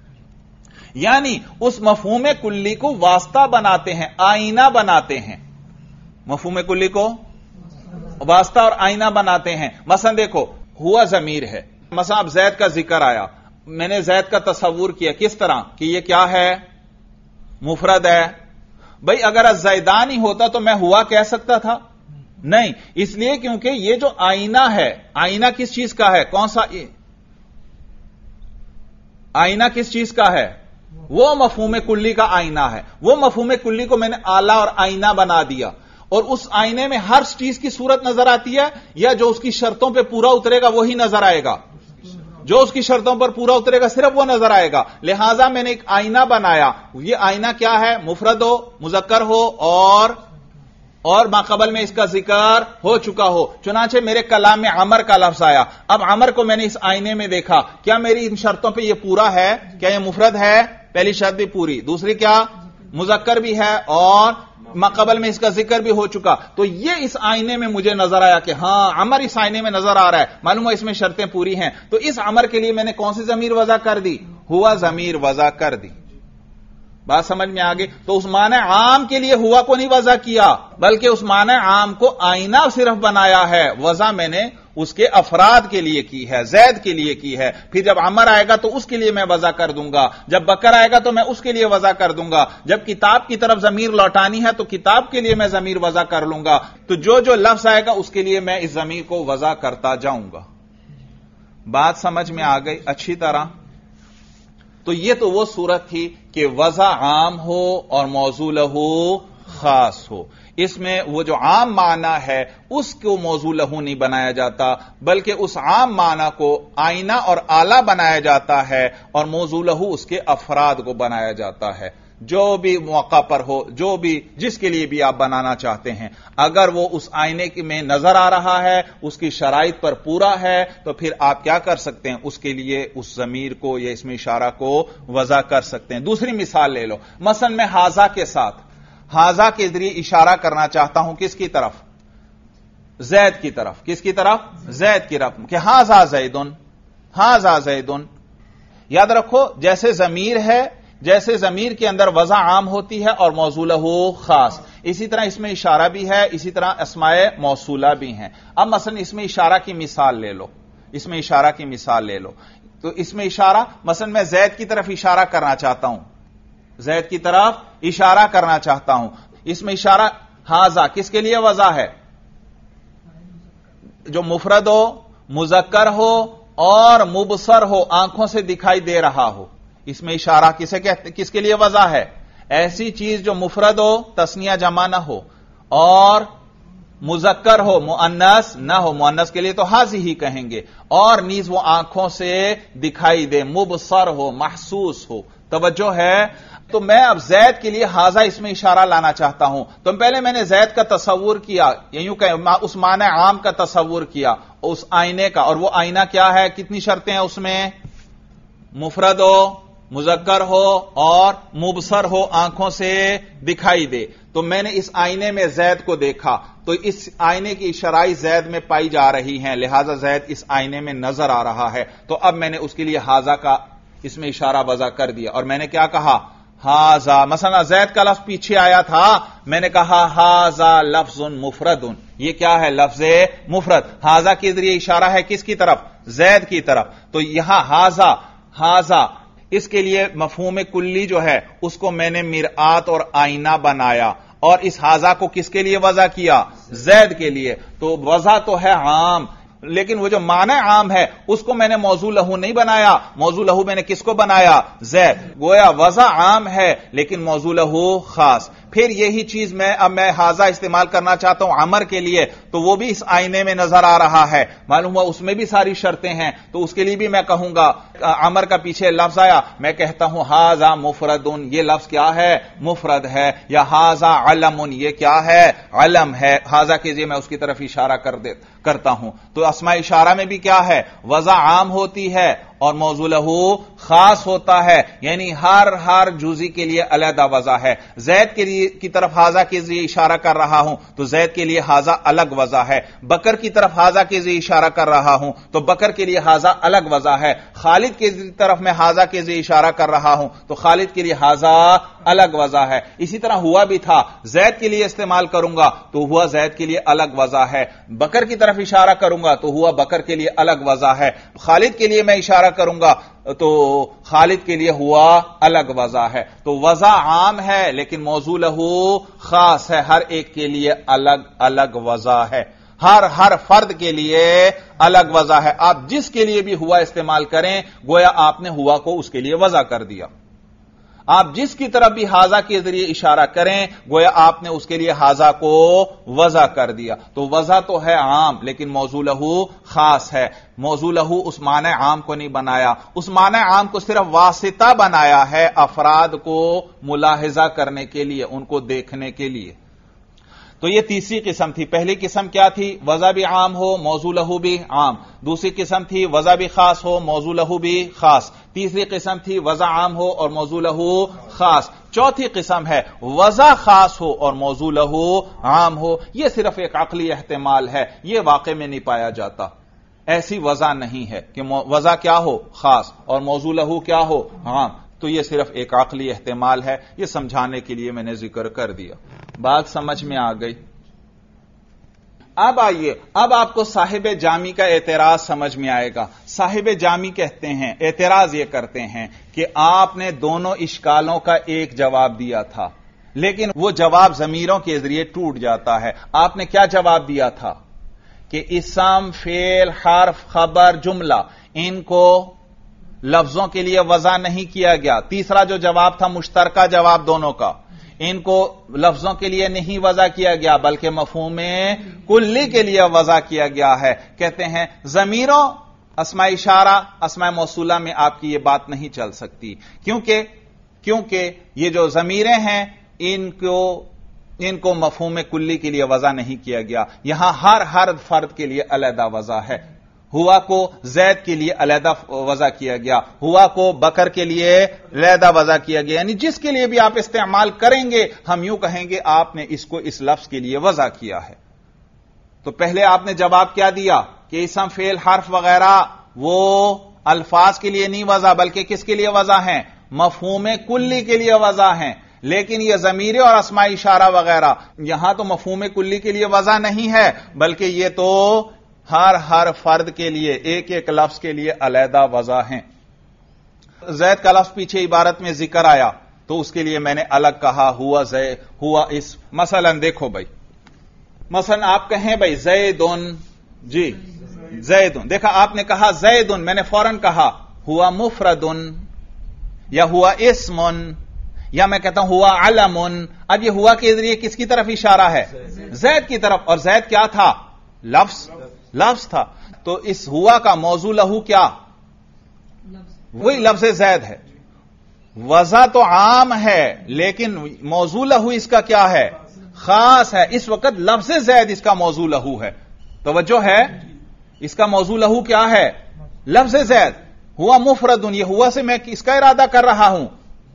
یعنی اس مفہوم کلی کو واسطہ بناتے ہیں، آئینہ بناتے ہیں، مفہوم کلی کو واسطہ اور آئینہ بناتے ہیں۔ مثلا دیکھو ہوا ضمیر ہے، مثلا اب زید کا ذکر آیا، میں نے زید کا تصور کیا کس طرح کہ یہ کیا ہے؟ مفرد ہے۔ بھئی اگر الزیدانی ہوتا تو میں ہوا کہہ سکتا تھا؟ نہیں، اس لیے کیونکہ یہ جو آئینہ ہے، آئینہ کس چیز کا ہے؟ کون سا آئینہ کس چیز کا ہے؟ وہ مفہوم کلی کا آئینہ ہے۔ وہ مفہوم کلی کو میں نے آلہ اور آئینہ بنا دیا، اور اس آئینے میں ہر چیز کی صورت نظر آتی ہے یا جو اس کی شرطوں پہ پورا اترے گا وہی نظر آئے گا؟ جو اس کی شرطوں پر پورا اترے گا صرف وہ نظر آئے گا۔ لہذا میں نے ایک آئینہ بنایا، یہ آئینہ کیا ہے؟ مفرد ہو مذکر ہو اور اور ماقبل میں اس کا ذکر ہو چکا ہو. چنانچہ میرے کلام میں عمر کا لفظ آیا. اب عمر کو میں نے اس آئینے میں دیکھا, کیا میری ان شرطوں پہ یہ پورا ہے؟ کیا یہ مفرد ہے؟ پہلی شرط بھی پوری. دوسری کیا؟ مذکر بھی ہے اور ماقبل میں اس کا ذکر بھی ہو چکا. تو یہ اس آئینے میں مجھے نظر آیا کہ ہاں عمر اس آئینے میں نظر آ رہا ہے, معلوم ہے اس میں شرطیں پوری ہیں. تو اس عمر کے لیے میں نے کون سی ضمیر وضع کر دی؟ ہوا ضمیر وضع کر دی. بات سمجھ میں آگے؟ تو اس معنی عام کے لیے ہوا کو نہیں وضع کیا, بلکہ اس معنی عام کو آئینہ صرف بنایا ہے. وضع میں نے اس کے افراد کے لیے کی ہے, زید کے لیے کی ہے. پھر جب عمر آئے گا تو اس کے لیے میں وضع کر دوں گا, جب بکر آئے گا تو میں اس کے لیے وضع کر دوں گا, جب کتاب کی طرف ضمیر لوٹانی ہے تو کتاب کے لیے میں ضمیر وضع کر لوں گا. تو جو جو لفظ آئے گا اس کے لیے میں اس ضمیر کو وضع کرتا جاؤں گا. بات سمجھ میں آ گئی اچھی طرح؟ تو یہ تو وہ صورت تھی کہ وضع عام ہو اور موضوع لہو خاص ہو. اس میں وہ جو عام معنی ہے اس کو موضوع لہو نہیں بنایا جاتا, بلکہ اس عام معنی کو آئینہ اور آلہ بنایا جاتا ہے اور موضوع لہو اس کے افراد کو بنایا جاتا ہے. جو بھی موقع پر ہو, جو بھی جس کے لیے بھی آپ بنانا چاہتے ہیں, اگر وہ اس آئینے میں نظر آ رہا ہے, اس کی شرائط پر پورا ہے, تو پھر آپ کیا کر سکتے ہیں؟ اس کے لیے اس ضمیر کو یا اس میں اشارہ کو وضع کر سکتے ہیں. دوسری مثال لے لو, مثلا میں حاذا کے ساتھ حاذا کے ذریعے اشارہ کرنا چاہتا ہوں کس کی طرف؟ زید کی طرف. کس کی طرف؟ زید کی طرف, کہ حاذا زیدن, حاذا زیدن. یاد رکھو جیسے ضمیر ہے, جیسے ضمیر کے اندر وضع عام ہوتی ہے اور موضوع لہو خاص, اسی طرح اس میں اشارہ بھی ہے, اسی طرح اسماء موصولہ بھی ہیں. اب مثلا اس میں اشارہ کی مثال لے لو, اس میں اشارہ کی مثال لے لو. تو اس میں اشارہ, مثلا میں زید کی طرف اشارہ کرنا چاہتا ہوں, زید کی طرف اشارہ کرنا چاہتا ہوں. اس میں اشارہ حاذا کس کے لیے وضع ہے؟ جو مفرد ہو, مذکر ہو اور مبصر ہو, آنکھوں سے دکھائی دے رہا ہو. اس میں اشارہ کسے کہتے, کس کے لیے وضع ہے؟ ایسی چیز جو مفرد ہو, تثنیہ جمع نہ ہو, اور مذکر ہو, مؤنث نہ ہو. مؤنث کے لیے تو حاذی ہی کہیں گے, اور نیز وہ آنکھوں سے دکھائی دے, مبصر ہو, محسوس ہو. توجہ ہے؟ تو میں اب زید کے لیے حاذا اس میں اشارہ لانا چاہتا ہوں. تو پہلے میں نے زید کا تصور کیا, یوں کہ اس معنی عام کا تصور کیا اس آئینے کا, اور وہ آئینہ کیا ہے؟ کتنی شرطیں ہیں اس میں؟ مفرد ہو, مذکر ہو اور مبصر ہو, آنکھوں سے دکھائی دے. تو میں نے اس آئینے میں زید کو دیکھا, تو اس آئینے کی شرائط زید میں پائی جا رہی ہیں, لہذا زید اس آئینے میں نظر آ رہا ہے. تو اب میں نے اس کے لیے حاذا کا اس میں اشارہ وضع کر دیا, اور میں نے کیا کہا؟ حاذا. مثلا زید کا لفظ پیچھے آیا تھا, میں نے کہا حاذا لفظ مفرد. یہ کیا ہے؟ لفظ مفرد. حاذا کے ذریعے اشارہ ہے کس کی طرف؟ زید کی طرف. تو یہاں حاذا, حاذا اس کے لیے مفہوم کلی جو ہے اس کو میں نے مرآت اور آئینہ بنایا, اور اس حاذا کو کس کے لیے وضع کیا؟ زید کے لیے. تو وضع تو ہے عام, لیکن وہ جو معنی عام ہے اس کو میں نے موضوع لہو نہیں بنایا. موضوع لہو میں نے کس کو بنایا؟ زید. گویا وضع عام ہے لیکن موضوع لہو خاص. پھر یہی چیز میں اب میں حاذا استعمال کرنا چاہتا ہوں عمر کے لیے, تو وہ بھی اس آئینے میں نظر آ رہا ہے, معلوم ہوا اس میں بھی ساری شرطیں ہیں. تو اس کے لیے بھی میں کہوں گا, عمر کا پیچھے لفظ آیا, میں کہتا ہوں حاذا مفردن, یہ لفظ کیا ہے؟ مفرد ہے. یا حاذا علم, یہ کیا ہے؟ علم ہے. حاذا کے ذریعے میں اس کی طرف اشارہ کر دے کرتا ہوں. تو اسماء اشارہ میں بھی کیا ہے؟ وضع عام ہوتی ہے اور موضوع لہو خاص ہوتا ہے, یعنی ہر ہر جزئی کے لیے علیحدہ وضع ہے. زید کے لیے کی طرف حاذا کے ذریعے اشارہ کر رہا ہوں تو زید کے لیے حاذا الگ وضع ہے. بکر کی طرف حاذا کے ذریعے اشارہ کر رہا ہوں تو بکر کے لیے حاذا الگ وضع ہے. خالد کی طرف میں حاذا کے ذریعے اشارہ کر رہا ہوں تو خالد کے لیے حاذا الگ وضع ہے. اسی طرح ہوا بھی تھا, زید کے لیے استعمال کروں گا تو ہوا زید کے لیے الگ وضع ہے. بکر کی طرف اشارہ کروں گا تو ہوا بکر کے لیے الگ وضع ہے. خالد کے لیے میں اشارہ کروں گا تو خالد کے لیے ہوا الگ وضع ہے. تو وضع عام ہے لیکن موضوع لہو خاص ہے, ہر ایک کے لیے الگ الگ وضع ہے, ہر ہر فرد کے لیے الگ وضع ہے. آپ جس کے لیے بھی ہوا استعمال کریں گویا آپ نے ہوا کو اس کے لیے وضع کر دیا. آپ جس کی طرف بھی حاذا کے ذریعے اشارہ کریں گویا آپ نے اس کے لیے حاذا کو وضع کر دیا. تو وضع تو ہے عام لیکن موضوع لہو خاص ہے. موضوع لہو اس معنی عام کو نہیں بنایا, اس معنی عام کو صرف واسطہ بنایا ہے افراد کو ملاحظہ کرنے کے لیے, ان کو دیکھنے کے لیے. تو یہ تیسری قسم تھی. پہلی قسم کیا تھی؟ وضع بھی عام ہو موضوع لہو بھی عام. دوسری قسم تھی وضع بھی خاص ہو موضوع لہو بھی خاص. تیسری قسم تھی وضع عام ہو اور موضوع لہو خاص. چوتھی قسم ہے وضع خاص ہو اور موضوع لہو عام ہو. یہ صرف ایک عقلی احتمال ہے، یہ واقع میں نہیں پایا جاتا. ایسی وضع نہیں ہے کہ وضع کیا ہو خاص اور موضوع لہو کیا ہو عام. تو یہ صرف ایک عقلی احتمال ہے، یہ سمجھانے کے لیے میں نے ذکر کر دیا. بات سمجھ میں آ گئی؟ اب آئیے، اب آپ کو صاحب جامی کا اعتراض سمجھ میں آئے گا. صاحب جامی کہتے ہیں، اعتراض یہ کرتے ہیں کہ آپ نے دونوں اشکالوں کا ایک جواب دیا تھا، لیکن وہ جواب ضمیروں کے ذریعے ٹوٹ جاتا ہے. آپ نے کیا جواب دیا تھا؟ کہ اسم، فعل، حرف، خبر، جملہ، ان کو لفظوں کے لیے وضع نہیں کیا گیا. تیسرا جو جواب تھا مشترکہ جواب دونوں کا، ان کو لفظوں کے لیے نہیں وضع کیا گیا بلکہ مفہوم کلی کے لیے وضع کیا گیا ہے. کہتے ہیں ضمیروں، اسماء اشارہ، اسماء موصولہ میں آپ کی یہ بات نہیں چل سکتی، کیونکہ کیونکہ یہ جو ضمیریں ہیں ان کو ان کو مفہوم کلی کے لیے وضع نہیں کیا گیا. یہاں ہر ہر فرد کے لیے علیحدہ وضع ہے. ہوا کو زید کے لیے علیحدہ وضع کیا گیا، ہوا کو بکر کے لیے علیحدہ وضع کیا گیا. یعنی جس کے لیے بھی آپ استعمال کریں گے ہم یوں کہیں گے آپ نے اس کو اس لفظ کے لیے وضع کیا ہے. تو پہلے آپ نے جواب کیا دیا کہ اسم، فعل، حرف وغیرہ وہ الفاظ کے لیے نہیں وضع بلکہ کس کے لیے وضع ہیں؟ مفہوم کلی کے لیے وضع ہیں. لیکن یہ ضمیریں اور اسماء اشارہ وغیرہ یہاں تو مفہوم کلی کے لیے وضع نہیں ہے بلکہ یہ تو ہر ہر فرد کے لیے ایک ایک لفظ کے لیے علیحدہ وضع ہیں. زید کا لفظ پیچھے عبارت میں ذکر آیا تو اس کے لیے میں نے الگ کہا ہوا زید، ہوا اس. مثلا دیکھو بھائی، مثلا آپ کہیں بھائی زیدن، جی زیدن، دیکھا آپ نے کہا زیدن، میں نے فوراً کہا ہوا مفردن یا ہوا اسمن یا میں کہتا ہوں ہوا علمن. اب یہ ہوا کے ذریعے کس کی طرف اشارہ ہے؟ زید کی طرف. اور زید کیا تھا؟ لفظ لفظ تھا. تو اس ہوا کا موضوع لہو کیا؟ وہی لفظ زید ہے. وضع تو عام ہے لیکن موضوع لہو اس کا کیا ہے؟ خاص ہے. اس وقت لفظ زید اس کا موضوع لہو ہے. توجہ ہے؟ اس کا موضوع لہو کیا ہے؟ لفظ زید. ہوا مفردن، یہ ہوا سے میں اس کا ارادہ کر رہا ہوں.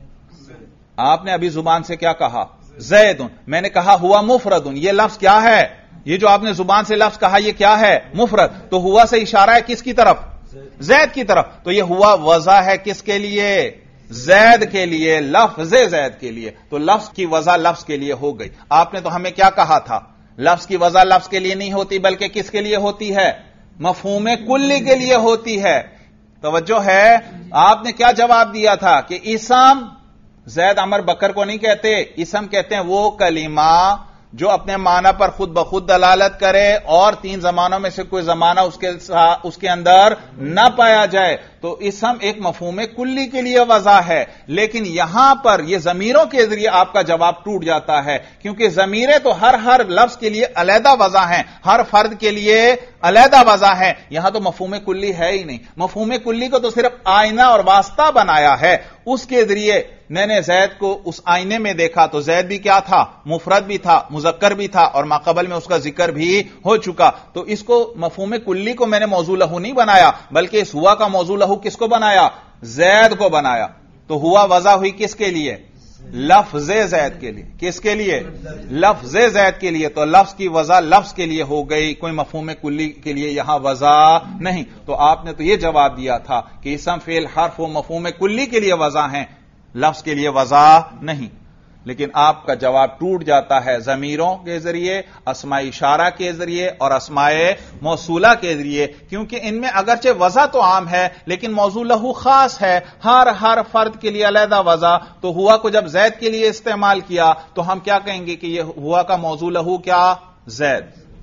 آپ نے ابھی زبان سے کیا کہا؟ زیدن. میں نے کہا ہوا مفردن، یہ لفظ کیا ہے؟ یہ جو آپ نے زبان سے لفظ کہا یہ کیا ہے؟ مفرد. تو ہوا سے اشارہ ہے کس کی طرف؟ زید کی طرف. تو یہ ہوا وضع ہے کس کے لیے؟ زید کے لیے، لفظ زید کے لیے. تو لفظ کی وضع لفظ کے لیے ہو گئی. آپ نے تو ہمیں کیا کہا تھا؟ لفظ کی وضع لفظ کے لیے نہیں ہوتی بلکہ کس کے لیے ہوتی ہے؟ مفہوم کلی کے لیے ہوتی ہے. توجہ ہے؟ آپ نے کیا جواب دیا تھا کہ اسم، زید عمر بکر کو نہیں کہتے، اسم کہتے ہیں وہ کلمہ جو اپنے معنی پر خود بخود دلالت کرے اور تین زمانوں میں سے کوئی زمانہ اس کے اس کے اندر نہ پایا جائے. تو اسم ایک مفہوم کلی کے لیے وضع ہے. لیکن یہاں پر یہ ضمیروں کے ذریعے آپ کا جواب ٹوٹ جاتا ہے کیونکہ ضمیریں تو ہر ہر لفظ کے لیے علیحدہ وضع ہیں، ہر فرد کے لیے علیحدہ وضع ہیں. یہاں تو مفہوم کلی ہے ہی نہیں. مفہوم کلی کو تو صرف آئینہ اور واسطہ بنایا ہے. اس کے ذریعے میں نے زید کو اس آئینے میں دیکھا تو زید بھی کیا تھا؟ مفرد بھی تھا، مذکر بھی تھا اور ماقبل میں اس کا ذکر بھی ہو چکا. تو اس کو مفہوم کلی کو میں نے موضوع لہو نہیں بنایا بلکہ اس ہوا کا موضوع لہو کس کو بنایا؟ زید کو بنایا. تو ہوا وضع ہوئی کس کے لیے؟ لفظ زید کے لیے. کس کے لیے؟ لفظ زید کے لیے. تو لفظ کی وضع لفظ کے لیے ہو گئی، کوئی مفہوم کلی کے لیے یہاں وضع نہیں. تو آپ نے تو یہ جواب دیا تھا کہ اسم، فعل، حرف و مفہوم کلی کے لیے وضع ہیں، لفظ کے لیے وضع نہیں. لیکن آپ کا جواب ٹوٹ جاتا ہے ضمیروں کے ذریعے، اسماء اشارہ کے ذریعے اور اسماء موصولہ کے ذریعے، کیونکہ ان میں اگرچہ وضع تو عام ہے لیکن موضوع لہو خاص ہے، ہر ہر فرد کے لیے علیحدہ وضع. تو ہوا کو جب زید کے لیے استعمال کیا تو ہم کیا کہیں گے کہ یہ ہوا کا موضوع لہو کیا؟ زید.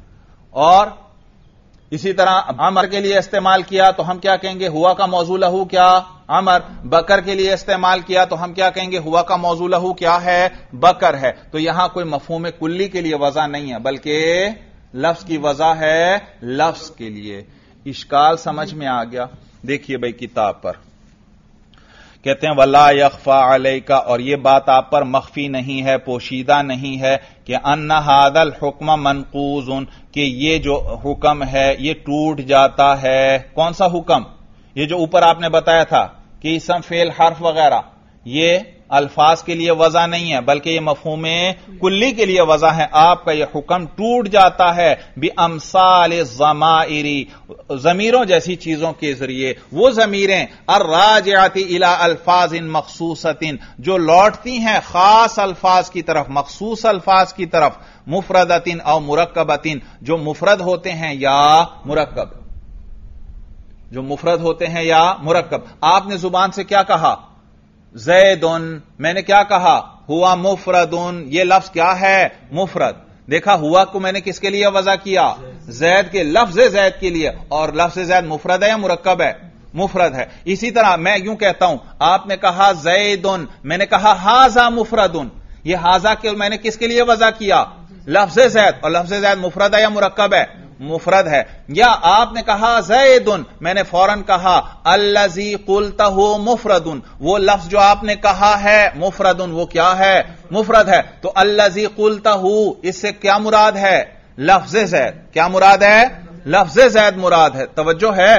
اور اسی طرح عمر کے لیے استعمال کیا تو ہم کیا کہیں گے؟ ہوا کا موضوع لہو کیا؟ عمر. بکر کے لیے استعمال کیا تو ہم کیا کہیں گے؟ ہوا کا موضوع لہو کیا ہے؟ بکر ہے. تو یہاں کوئی مفہوم کلی کے لیے وضع نہیں ہے بلکہ لفظ کی وضع ہے لفظ کے لیے. اشکال سمجھ میں آ گیا؟ دیکھیے بھائی کتاب پر کہتے ہیں ولا یخفا علیک، اور یہ بات آپ پر مخفی نہیں ہے، پوشیدہ نہیں ہے کہ ان ھذا الحکم منقوض، کہ یہ جو حکم ہے یہ ٹوٹ جاتا ہے۔ کون سا حکم؟ یہ جو اوپر آپ نے بتایا تھا کہ اسم فعل حرف وغیرہ یہ الفاظ کے لیے وضع نہیں ہے بلکہ یہ مفہوم کلی کے لیے وضع ہے۔ آپ کا یہ حکم ٹوٹ جاتا ہے بامثال الضمائر، ضمیروں جیسی چیزوں کے ذریعے، وہ ضمیریں الراجعۃ الی الفاظ مخصوصۃ، جو لوٹتی ہیں خاص الفاظ کی طرف، مخصوص الفاظ کی طرف، مفردۃ او مرکبۃ، جو مفرد ہوتے ہیں یا مرکب، جو مفرد ہوتے ہیں یا مرکب۔ آپ نے زبان سے کیا کہا؟ زیدن، میں نے کیا کہا؟ ہوا مفردن، یہ لفظ کیا ہے؟ مفرد۔ دیکھا ہوا کو میں نے کس کے لیے وضع کیا؟ زید کے، لفظ زید کے لیے، اور لفظ زید مفرد ہے یا مرکب ہے؟ مفرد ہے۔ اسی طرح میں یوں کہتا ہوں، آپ نے کہا زیدن، میں نے کہا ھذا مفردن، یہ ھذا کے میں نے کس کے لیے وضع کیا؟ لفظ زید، اور لفظ زید مفرد ہے یا مرکب ہے؟ مفرد ہے۔ یا آپ نے کہا زیدن، میں نے فوراً کہا الذی قلتہ مفردن، وہ لفظ جو آپ نے کہا ہے مفردن، وہ کیا ہے؟ مفرد ہے۔ تو الذی قلتہ، اس سے کیا مراد ہے؟ لفظ زید۔ کیا مراد ہے؟ لفظ زید مراد ہے۔ توجہ ہے؟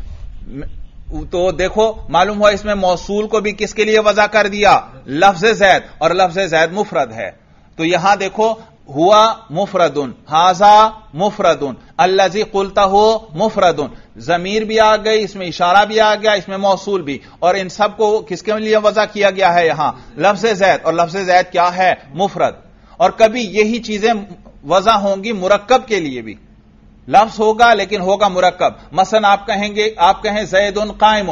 تو دیکھو معلوم ہوا اس میں موصول کو بھی کس کے لیے وضع کر دیا؟ لفظ زید، اور لفظ زید مفرد ہے۔ تو یہاں دیکھو ہوا مفردن، ھذا مفردن، الذی قلتہ مفردن، ضمیر بھی آ گئی، اس میں اشارہ بھی آ گیا، اس میں موصول بھی، اور ان سب کو کس کے لیے وضع کیا گیا ہے یہاں؟ لفظ زید، اور لفظ زید کیا ہے؟ مفرد۔ اور کبھی یہی چیزیں وضع ہوں گی مرکب کے لیے بھی، لفظ ہوگا لیکن ہوگا مرکب۔ مثلا آپ کہیں گے، آپ کہیں زید قائم،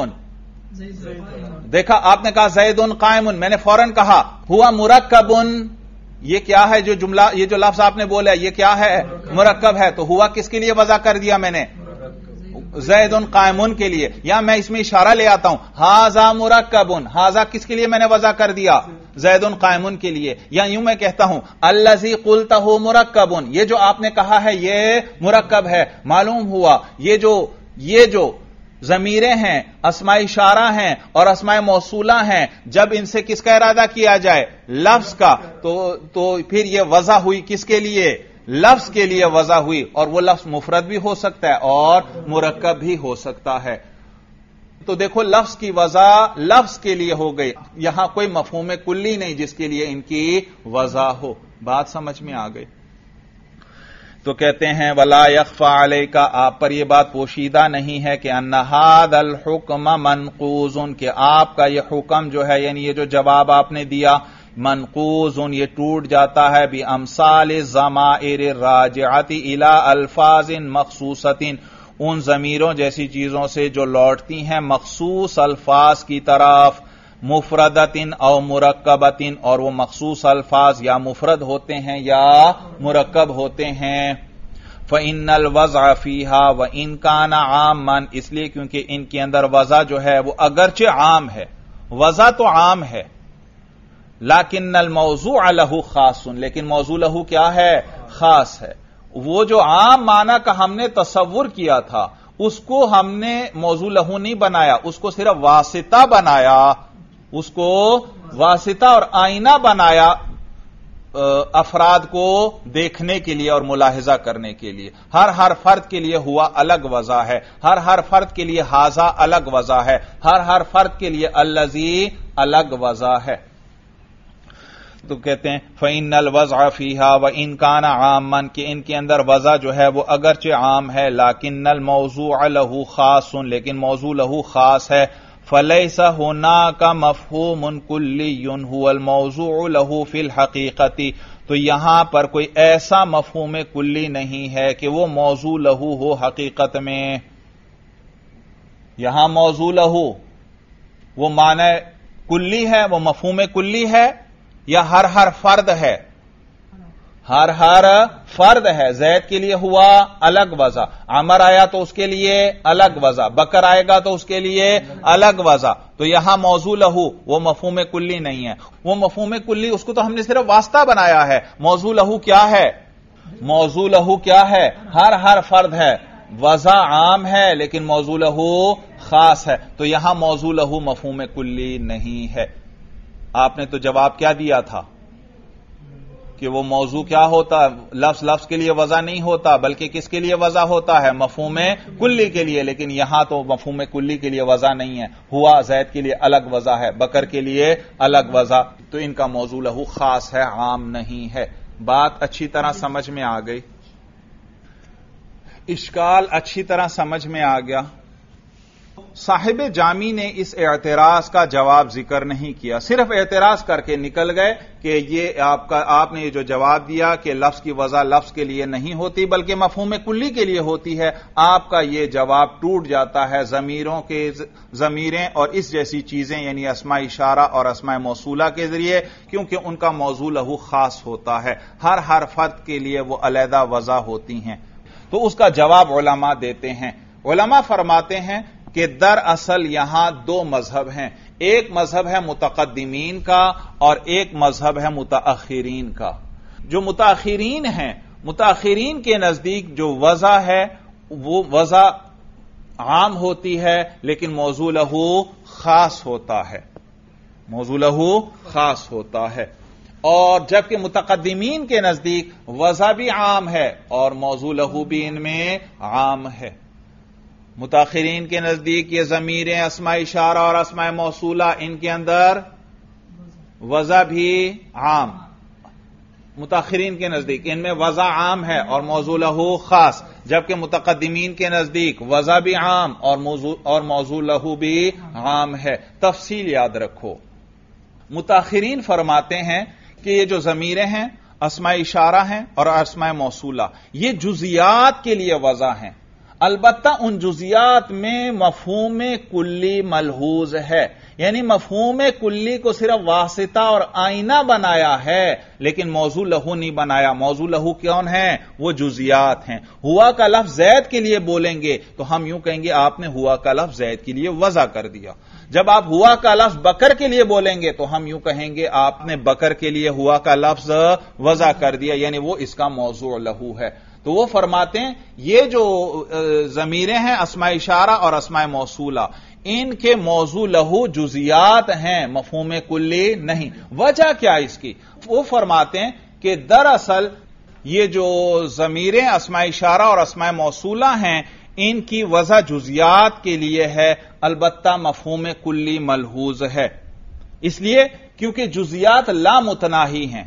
دیکھا آپ نے کہا زید قائم، میں نے فوراً کہا ہوا مرکب، یہ کیا ہے جو جملہ، یہ جو لفظ آپ نے بولا یہ کیا ہے؟ مرکب ہے۔ تو ہوا کس کے لیے وضع کر دیا میں نے؟ زید قائم کے لیے۔ یا میں اس میں اشارہ لے آتا ہوں، ھذا مرکب، ھذا کس کے لیے میں نے وضع کر دیا؟ زید قائم کے لیے۔ یا یوں میں کہتا ہوں الذی قلتہ مرکب، یہ جو آپ نے کہا ہے یہ مرکب ہے۔ معلوم ہوا یہ جو یہ جو ضمیریں ہیں، اسماء اشارہ ہیں اور اسماء موصولہ ہیں، جب ان سے کس کا ارادہ کیا جائے؟ لفظ کا، تو تو پھر یہ وضع ہوئی کس کے لیے؟ لفظ کے لیے وضع ہوئی، اور وہ لفظ مفرد بھی ہو سکتا ہے اور مرکب بھی ہو سکتا ہے۔ تو دیکھو لفظ کی وضع لفظ کے لیے ہو گئی، یہاں کوئی مفہوم کلی نہیں جس کے لیے ان کی وضع ہو۔ بات سمجھ میں آ گئی؟ تو کہتے ہیں ولا یخفا علیک، آپ پر یہ بات پوشیدہ نہیں ہے کہ ان ھذا الحکم منقوض، کہ آپ کا یہ حکم جو ہے، یعنی یہ جو جواب آپ نے دیا، منقوض، یہ ٹوٹ جاتا ہے بامثال الضمائر الراجعۃ الی الفاظ مخصوصۃ، ان ضمیروں جیسی چیزوں سے جو لوٹتی ہیں مخصوص الفاظ کی طرف، مفردۃ او مرکبۃ، اور وہ مخصوص الفاظ یا مفرد ہوتے ہیں یا مرکب ہوتے ہیں۔ فإن الوضع فيها وإن كان عاما، اس لیے کیونکہ ان کے اندر وضع جو ہے وہ اگرچہ عام ہے، وضع تو عام ہے، لیکن الموضوع له خاص، لیکن موضوع له کیا ہے؟ خاص ہے۔ وہ جو عام معنی کا ہم نے تصور کیا تھا اس کو ہم نے موضوع له نہیں بنایا، اس کو صرف واسطہ بنایا، اس کو واسطہ اور آئینہ بنایا افراد کو دیکھنے کے لیے اور ملاحظہ کرنے کے لیے۔ ہر ہر فرد کے لیے ہوا الگ وضع ہے، ہر ہر فرد کے لیے ھذا الگ وضع ہے، ہر ہر فرد کے لیے الذی الگ وضع ہے۔ تو کہتے ہیں فإن الوضع فيها وإن كان عاما، کہ ان کے اندر وضع جو ہے وہ اگرچہ عام ہے، لیکن الموضوع له خاص، لیکن موضوع له خاص ہے۔ فلیس هناک مفہوم کلی هو الموضوع له فی الحقیقت، تو یہاں پر کوئی ایسا مفہوم کلی نہیں ہے کہ وہ موضوع له ہو حقیقت میں۔ یہاں موضوع له وہ معنی کلی ہے، وہ مفہوم کلی ہے، یا ہر ہر فرد ہے؟ ہر ہر فرد ہے۔ زید کے لیے ہوا الگ وضع، عمر آیا تو اس کے لیے الگ وضع، بکر آئے گا تو اس کے لیے الگ وضع۔ تو یہاں موضوع له وہ مفہوم کلی نہیں ہے، وہ مفہوم کلی اس کو تو ہم نے صرف واسطہ بنایا ہے۔ موضوع له کیا ہے؟ موضوع له کیا ہے؟ ہر ہر فرد ہے، وضع عام ہے لیکن موضوع لہو خاص ہے، تو یہاں موضوع لہو مفہوم کلی نہیں ہے۔ آپ نے تو جواب کیا دیا تھا کہ وہ موضوع کیا ہوتا، لفظ لفظ کے لیے وضع نہیں ہوتا بلکہ کس کے لیے وضع ہوتا ہے؟ مفہوم کلی کے لیے، لیکن یہاں تو مفہوم کلی کے لیے وضع نہیں ہے، ہوا زید کے لیے الگ وضع ہے، بکر کے لیے الگ وضع، تو ان کا موضوع لہو خاص ہے، عام نہیں ہے۔ بات اچھی طرح سمجھ میں آ گئی، اشکال اچھی طرح سمجھ میں آ گیا۔ صاحب جامی نے اس اعتراض کا جواب ذکر نہیں کیا، صرف اعتراض کر کے نکل گئے کہ یہ آپ کا آپ نے یہ جو جواب دیا کہ لفظ کی وضع لفظ کے لیے نہیں ہوتی بلکہ مفہوم کلی کے لیے ہوتی ہے، آپ کا یہ جواب ٹوٹ جاتا ہے ضمیروں کے ضمیریں اور اس جیسی چیزیں یعنی اسماء اشارہ اور اسماء موصولہ کے ذریعے، کیونکہ ان کا موضوع لہو خاص ہوتا ہے، ہر ہر فرد کے لیے وہ علیحدہ وضع ہوتی ہیں۔ تو اس کا جواب علماء دیتے ہیں۔ علماء فرماتے ہیں کہ دراصل یہاں دو مذہب ہیں، ایک مذہب ہے متقدمین کا اور ایک مذہب ہے متاخرین کا۔ جو متاخرین ہیں، متاخرین کے نزدیک جو وضع ہے وہ وضع عام ہوتی ہے لیکن موضوع لہو خاص ہوتا ہے، موضوع لہو خاص ہوتا ہے، اور جبکہ متقدمین کے نزدیک وضع بھی عام ہے اور موضوع لہو بھی ان میں عام ہے۔ متاخرین کے نزدیک یہ ضمیریں اسماء اشارہ اور اسماء موصولہ ان کے اندر وضع بھی عام، متاخرین کے نزدیک ان میں وضع عام ہے اور موضوع لہو خاص، جبکہ متقدمین کے نزدیک وضع بھی عام اور موضوع اور موضوع لہو بھی عام ہے۔ تفصیل یاد رکھو، متاخرین فرماتے ہیں کہ یہ جو ضمیریں ہیں اسماء اشارہ ہیں اور اسماء موصولہ یہ جزیات کے لیے وضع ہیں، البتہ ان جزیات میں مفہوم کلی ملحوظ ہے، یعنی مفہوم کلی کو صرف واسطہ اور آئینہ بنایا ہے لیکن موضوع لہو نہیں بنایا۔ موضوع لہو کون ہے؟ وہ جزیات ہیں۔ ہوا کا لفظ زید کے لیے بولیں گے تو ہم یوں کہیں گے آپ نے ہوا کا لفظ زید کے لیے وضع کر دیا، جب آپ ہوا کا لفظ بکر کے لیے بولیں گے تو ہم یوں کہیں گے آپ نے بکر کے لیے ہوا کا لفظ وضع کر دیا، یعنی وہ اس کا موضوع لہو ہے۔ تو وہ فرماتے ہیں یہ جو ضمیریں ہیں اسماء اشارہ اور اسماء موصولہ ان کے موضوع لہو جزیات ہیں، مفہوم کلی نہیں۔ وجہ کیا اس کی؟ وہ فرماتے ہیں کہ دراصل یہ جو ضمیریں اسماء اشارہ اور اسماء موصولہ ہیں ان کی وضع جزیات کے لیے ہے، البتہ مفہوم کلی ملحوظ ہے، اس لیے کیونکہ جزیات لا متناہی ہیں،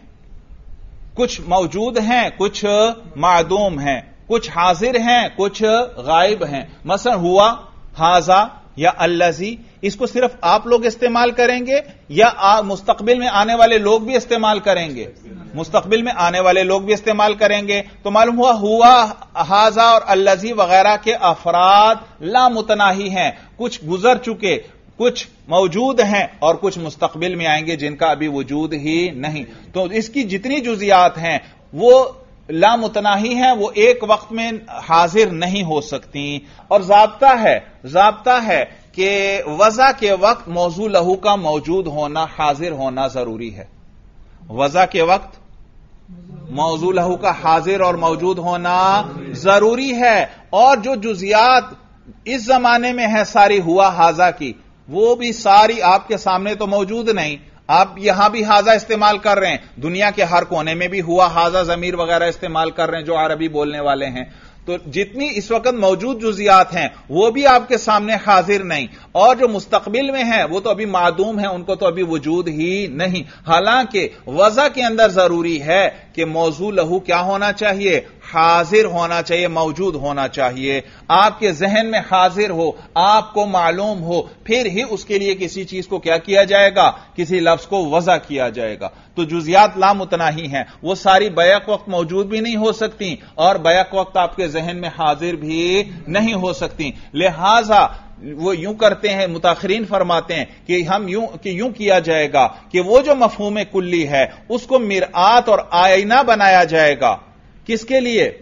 کچھ موجود ہیں کچھ معدوم ہیں، کچھ حاضر ہیں کچھ غائب ہیں۔ مثلا ہوا، ہاذا یا الذی، اس کو صرف آپ لوگ استعمال کریں گے یا مستقبل میں آنے والے لوگ بھی استعمال کریں گے؟ مستقبل میں آنے والے لوگ بھی استعمال کریں گے، تو معلوم ہوا ہوا، ہاذا اور الذی وغیرہ کے افراد لا متناہی ہیں، کچھ گزر چکے، کچھ موجود ہیں اور کچھ مستقبل میں آئیں گے جن کا ابھی وجود ہی نہیں۔ تو اس کی جتنی جزیات ہیں وہ لا متناہی ہیں، وہ ایک وقت میں حاضر نہیں ہو سکتی، اور ضابطہ ہے ضابطہ ہے کہ وضع کے وقت موضوع لہو کا موجود ہونا، حاضر ہونا ضروری ہے۔ وضع کے وقت موضوع لہو کا حاضر اور موجود ہونا ضروری ہے، اور جو جزیات اس زمانے میں ہے ساری ہوا ہاذا کی وہ بھی ساری آپ کے سامنے تو موجود نہیں، آپ یہاں بھی ہاذا استعمال کر رہے ہیں، دنیا کے ہر کونے میں بھی ہوا ہاذا ضمیر وغیرہ استعمال کر رہے ہیں جو عربی بولنے والے ہیں، تو جتنی اس وقت موجود جزیات ہیں وہ بھی آپ کے سامنے حاضر نہیں، اور جو مستقبل میں ہیں وہ تو ابھی معدوم ہیں، ان کو تو ابھی وجود ہی نہیں۔ حالانکہ وضع کے اندر ضروری ہے کہ موضوع لہو کیا ہونا چاہیے؟ حاضر ہونا چاہیے، موجود ہونا چاہیے، آپ کے ذہن میں حاضر ہو، آپ کو معلوم ہو، پھر ہی اس کے لیے کسی چیز کو کیا کیا جائے گا؟ کسی لفظ کو وضع کیا جائے گا۔ تو جزیات لا متناہی ہیں، وہ ساری بیک وقت موجود بھی نہیں ہو سکتی اور بیک وقت آپ کے ذہن میں حاضر بھی نہیں ہو سکتی، لہذا وہ یوں کرتے ہیں، متاخرین فرماتے ہیں کہ ہم یوں کہ یوں کیا جائے گا کہ وہ جو مفہوم کلی ہے اس کو مرآت اور آئینہ بنایا جائے گا، کس کے لیے؟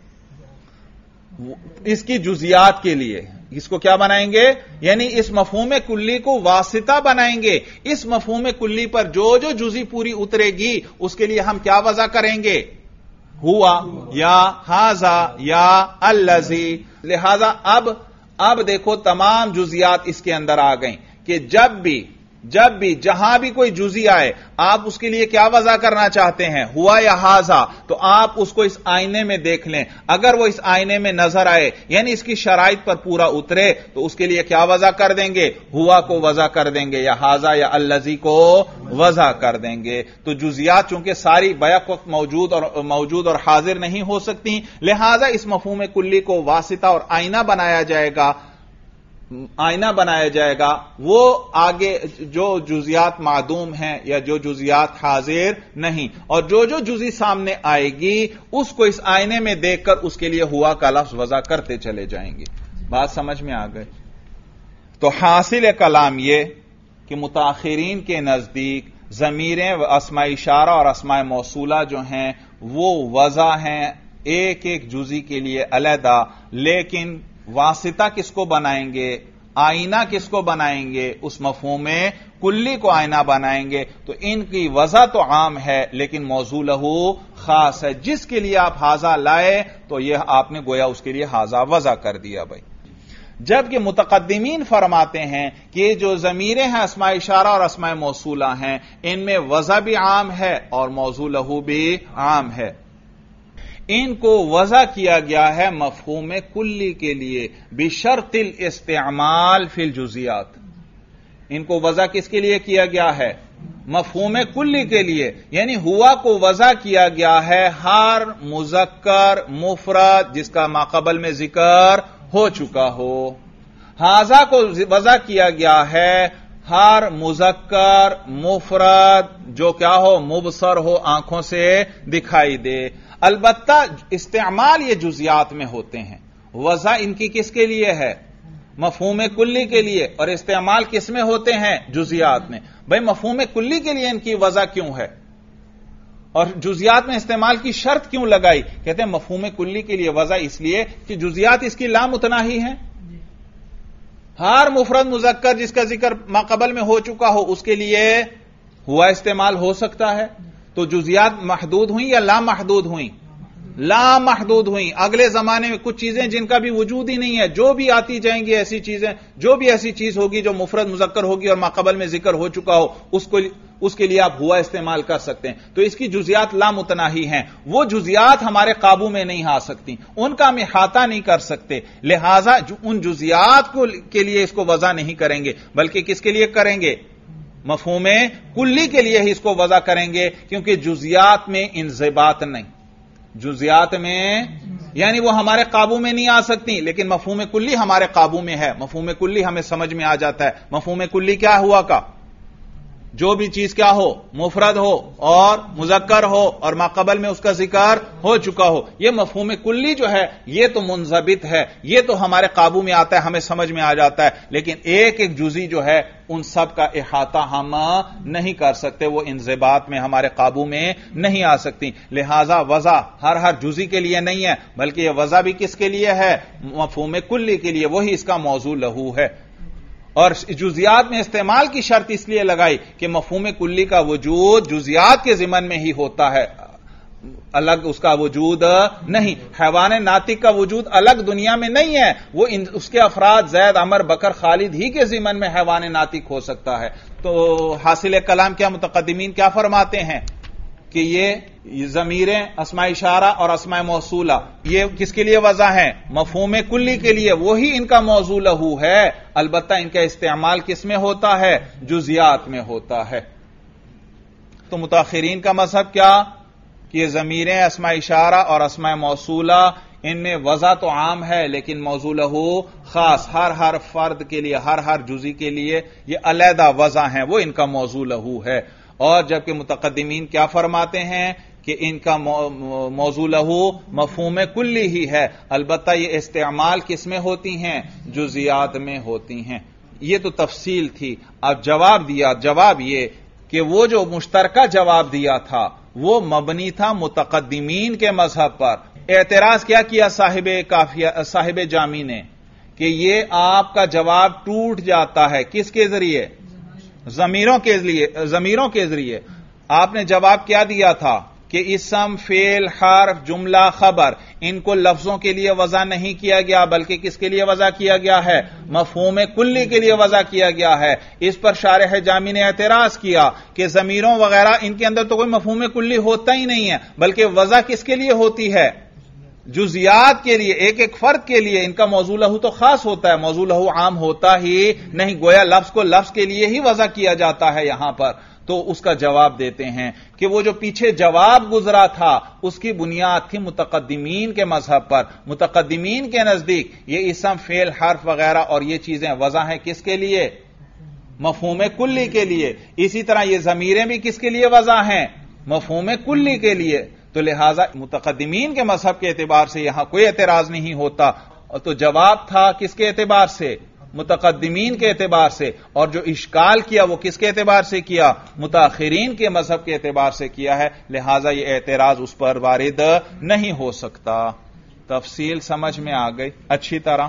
اس کی جزیات کے لیے۔ اس کو کیا بنائیں گے؟ یعنی اس مفہوم کلی کو واسطہ بنائیں گے، اس مفہوم کلی پر جو جو جزی پوری اترے گی اس کے لیے ہم کیا وضع کریں گے؟ ہوا یا ہاذا یا الذی. لہذا اب اب دیکھو تمام جزیات اس کے اندر آ گئیں کہ جب بھی جب بھی جہاں بھی کوئی جزی آئے آپ اس کے لیے کیا وضع کرنا چاہتے ہیں؟ ہوا یا ہاذا. تو آپ اس کو اس آئینے میں دیکھ لیں. اگر وہ اس آئینے میں نظر آئے یعنی اس کی شرائط پر پورا اترے تو اس کے لیے کیا وضع کر دیں گے؟ ہوا کو وضع کر دیں گے یا ہاذا یا الذی کو وضع کر دیں گے. تو جزیات چونکہ ساری بیک وقت موجود اور موجود اور حاضر نہیں ہو سکتی، لہذا اس مفہوم کلی کو واسطہ اور آئینہ بنایا جائے گا آئینہ بنایا جائے گا. وہ آگے جو جزیات معدوم ہیں یا جو جزیات حاضر نہیں، اور جو جو جزی سامنے آئے گی اس کو اس آئینے میں دیکھ کر اس کے لیے ہوا کا لفظ وضع کرتے چلے جائیں گے. بات سمجھ میں آ گئی؟ تو حاصل کلام یہ کہ متاخرین کے نزدیک ضمیریں اسماء اشارہ اور اسماء موصولہ جو ہیں وہ وضع ہیں ایک ایک جزی کے لیے علیحدہ، لیکن واسطہ کس کو بنائیں گے؟ آئینہ کس کو بنائیں گے؟ اس مفہوم کلی کو آئینہ بنائیں گے. تو ان کی وضع تو عام ہے لیکن موضوع لہو خاص ہے. جس کے لیے آپ ہاذا لائے تو یہ آپ نے گویا اس کے لیے ہاذا وضع کر دیا بھائی. جبکہ متقدمین فرماتے ہیں کہ جو ضمیریں ہیں اسماء اشارہ اور اسماء موصولہ ہیں ان میں وضع بھی عام ہے اور موضوع لہو بھی عام ہے. ان کو وضع کیا گیا ہے مفہوم کلی کے لیے بشرط الاستعمال فی الجزیات. ان کو وضع کس کے لیے کیا گیا ہے؟ مفہوم کلی کے لیے. یعنی ہوا کو وضع کیا گیا ہے ہر مذکر مفرد جس کا ماقبل میں ذکر ہو چکا ہو. ہاذا کو وضع کیا گیا ہے ہر مذکر مفرد جو کیا ہو؟ مبصر ہو، آنکھوں سے دکھائی دے. البتہ استعمال یہ جزیات میں ہوتے ہیں. وضع ان کی کس کے لیے ہے؟ مفہوم کلی کے لیے. اور استعمال کس میں ہوتے ہیں؟ جزیات میں. بھئی مفہوم کلی کے لیے ان کی وضع کیوں ہے اور جزیات میں استعمال کی شرط کیوں لگائی؟ کہتے ہیں مفہوم کلی کے لیے وضع اس لیے کہ جزیات اس کی لامتناہی ہیں. ہر مفرد مذکر جس کا ذکر ماقبل میں ہو چکا ہو اس کے لیے ہوا استعمال ہو سکتا ہے. تو جزیات محدود ہوئیں یا لا محدود ہوئیں؟ لا محدود ہوئیں. اگلے زمانے میں کچھ چیزیں جن کا بھی وجود ہی نہیں ہے، جو بھی آتی جائیں گی ایسی چیزیں، جو بھی ایسی چیز ہوگی جو مفرد مذکر ہوگی اور ماقبل میں ذکر ہو چکا ہو اس کو اس کے لیے آپ ہوا استعمال کر سکتے ہیں. تو اس کی جزیات لامتناہی ہیں. وہ جزیات ہمارے قابو میں نہیں آ سکتی، ان کا ہم احاطہ نہیں کر سکتے. لہذا ان جزیات کو کے لیے اس کو وضع نہیں کریں گے بلکہ کس کے لیے کریں گے؟ مفہوم کلی کے لیے ہی اس کو وضع کریں گے، کیونکہ جزیات میں انضباط نہیں. جزیات میں یعنی وہ ہمارے قابو میں نہیں آ سکتی، لیکن مفہوم کلی ہمارے قابو میں ہے. مفہوم کلی ہمیں سمجھ میں آ جاتا ہے. مفہوم کلی کیا ہوا کا؟ جو بھی چیز کیا ہو؟ مفرد ہو اور مذکر ہو اور ماقبل میں اس کا ذکر ہو چکا ہو. یہ مفہوم کلی جو ہے یہ تو منضبط ہے، یہ تو ہمارے قابو میں آتا ہے، ہمیں سمجھ میں آ جاتا ہے. لیکن ایک ایک جزی جو ہے ان سب کا احاطہ ہم نہیں کر سکتے، وہ انضباط میں ہمارے قابو میں نہیں آ سکتی. لہذا وضع ہر ہر جزی کے لیے نہیں ہے بلکہ یہ وضع بھی کس کے لیے ہے؟ مفہوم کلی کے لیے. وہی اس کا موضوع لہو ہے. اور جزیات میں استعمال کی شرط اس لیے لگائی کہ مفہوم کلی کا وجود جزیات کے ضمن میں ہی ہوتا ہے، الگ اس کا وجود نہیں. حیوان ناطق کا وجود الگ دنیا میں نہیں ہے، وہ اس کے افراد زید عمر بکر خالد ہی کے ضمن میں حیوان ناطق ہو سکتا ہے. تو حاصل کلام کیا متقدمین کیا فرماتے ہیں کہ یہ ضمیریں اسماء اشارہ اور اسماء موصولہ یہ کس کے لیے وضع ہیں؟ مفہوم کلی کے لیے. وہی ان کا موضوع لہو ہے. البتہ ان کا استعمال کس میں ہوتا ہے؟ جزیات میں ہوتا ہے. تو متاخرین کا مذہب کیا کہ یہ ضمیریں اسماء اشارہ اور اسماء موصولہ ان میں وضع تو عام ہے لیکن موضوع لہو خاص. ہر ہر فرد کے لیے، ہر ہر جزی کے لیے یہ علیحدہ وضع ہیں، وہ ان کا موضوع لہو ہے. اور جبکہ متقدمین کیا فرماتے ہیں کہ ان کا موضوع لہو مفہوم کلی ہی ہے، البتہ یہ استعمال کس میں ہوتی ہیں؟ جزیات میں ہوتی ہیں. یہ تو تفصیل تھی. اب جواب دیا، جواب یہ کہ وہ جو مشترکہ جواب دیا تھا وہ مبنی تھا متقدمین کے مذہب پر. اعتراض کیا کیا صاحب کافیہ صاحب جامی نے کہ یہ آپ کا جواب ٹوٹ جاتا ہے. کس کے ذریعے؟ ضمیروں کے ذریعے. ضمیروں کے ذریعے آپ نے جواب کیا دیا تھا کہ اسم فعل حرف جملہ خبر ان کو لفظوں کے لیے وضع نہیں کیا گیا بلکہ کس کے لیے وضع کیا گیا ہے؟ مفہوم کلی کے لیے وضع کیا گیا ہے۔ اس پر شارح جامی نے اعتراض کیا کہ ضمیروں وغیرہ ان کے اندر تو کوئی مفہوم کلی ہوتا ہی نہیں ہے، بلکہ وضع کس کے لیے ہوتی ہے؟ جزیات کے لیے، ایک ایک فرد کے لیے۔ ان کا موضوع لہو تو خاص ہوتا ہے، موضوع لہو عام ہوتا ہی نہیں، گویا لفظ کو لفظ کے لیے ہی وضع کیا جاتا ہے یہاں پر۔ تو اس کا جواب دیتے ہیں کہ وہ جو پیچھے جواب گزرا تھا اس کی بنیاد تھی متقدمین کے مذہب پر۔ متقدمین کے نزدیک یہ اسم فعل حرف وغیرہ اور یہ چیزیں وضع ہیں کس کے لیے؟ مفہوم کلی کے لیے۔ اسی طرح یہ ضمیریں بھی کس کے لیے وضع ہیں؟ مفہوم کلی کے لیے۔ تو لہذا متقدمین کے مذہب کے اعتبار سے یہاں کوئی اعتراض نہیں ہوتا۔ تو جواب تھا کس کے اعتبار سے؟ متقدمین کے اعتبار سے، اور جو اشکال کیا وہ کس کے اعتبار سے کیا؟ متاخرین کے مذہب کے اعتبار سے کیا ہے، لہذا یہ اعتراض اس پر وارد نہیں ہو سکتا۔ تفصیل سمجھ میں آ گئی اچھی طرح؟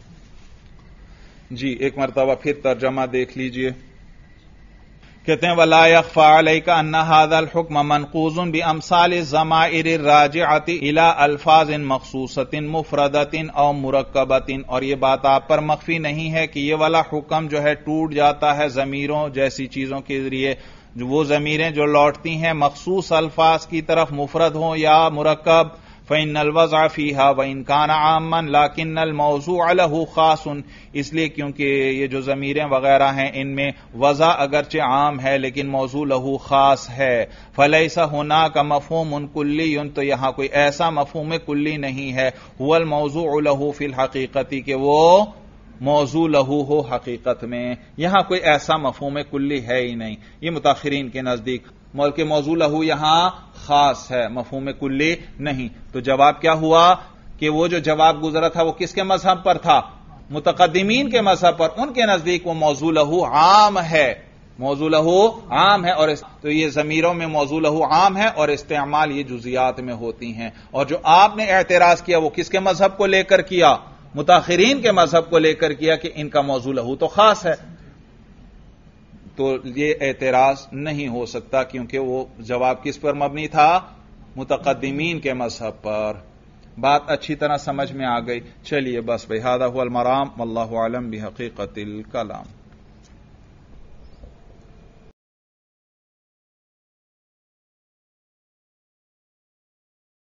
جی ایک مرتبہ پھر ترجمہ دیکھ لیجئے۔ کہتے ہیں وَلَا يَخْفَى عَلَيْكَ أَنَّ هَذَا الْحُكْمَ مَنْقُوضٌ بِأَمْثَالِ الضَّمَائِرِ الرَّاجِعَةِ إِلَى أَلْفَاظٍ مَخْصُوصَةٍ مُفْرَدَةٍ أَوْ مُرَكَّبَةٍ، اور یہ بات آپ پر مخفی نہیں ہے کہ یہ والا حکم جو ہے ٹوٹ جاتا ہے ضمیروں جیسی چیزوں کے ذریعے، وہ ضمیریں جو لوٹتی ہیں مخصوص الفاظ کی طرف، مفرد ہوں یا مرکب۔ فَإِنَّ الْوَضْعَ فِيهَا وَإِنْ كَانَ عَامًا لَكِنَّ الْمَوْضُوعَ لَهُ خَاصٌ، اس لیے کیونکہ یہ جو ضمیریں وغیرہ ہیں ان میں وضع اگرچہ عام ہے لیکن موضوع لہو خاص ہے۔ فَلَيْسَ هُنَاكَ مَفْهُومٌ كُلِّيٌّ، تو یہاں کوئی ایسا مفہوم کلی نہیں ہے، هُوَ الْمَوْضُوعُ لَهُ فِي الْحَقِيقَةِ، کہ وہ موضوع لہو ہو حقیقت میں۔ یہاں کوئی ایسا مفہوم کلی ہے ہی نہیں، یہ متاخرین کے نزدیک ملک موضوع لہو یہاں خاص ہے، مفہوم کلی نہیں۔ تو جواب کیا ہوا کہ وہ جو جواب گزرا تھا وہ کس کے مذہب پر تھا؟ متقدمین کے مذہب پر۔ ان کے نزدیک وہ موضوع لہو عام ہے، موضوع لہو عام ہے، اور تو یہ ضمیروں میں موضوع لہو عام ہے اور استعمال یہ جزیات میں ہوتی ہیں۔ اور جو آپ نے اعتراض کیا وہ کس کے مذہب کو لے کر کیا؟ متاخرین کے مذہب کو لے کر کیا کہ ان کا موضوع لہو تو خاص ہے۔ تو یہ اعتراض نہیں ہو سکتا کیونکہ وہ جواب کس پر مبنی تھا؟ متقدمین کے مذہب پر۔ بات اچھی طرح سمجھ میں آ گئی؟ چلیے بس بھائی، ھذا ھو المرام واللہ اعلم بحقیقت الکلام۔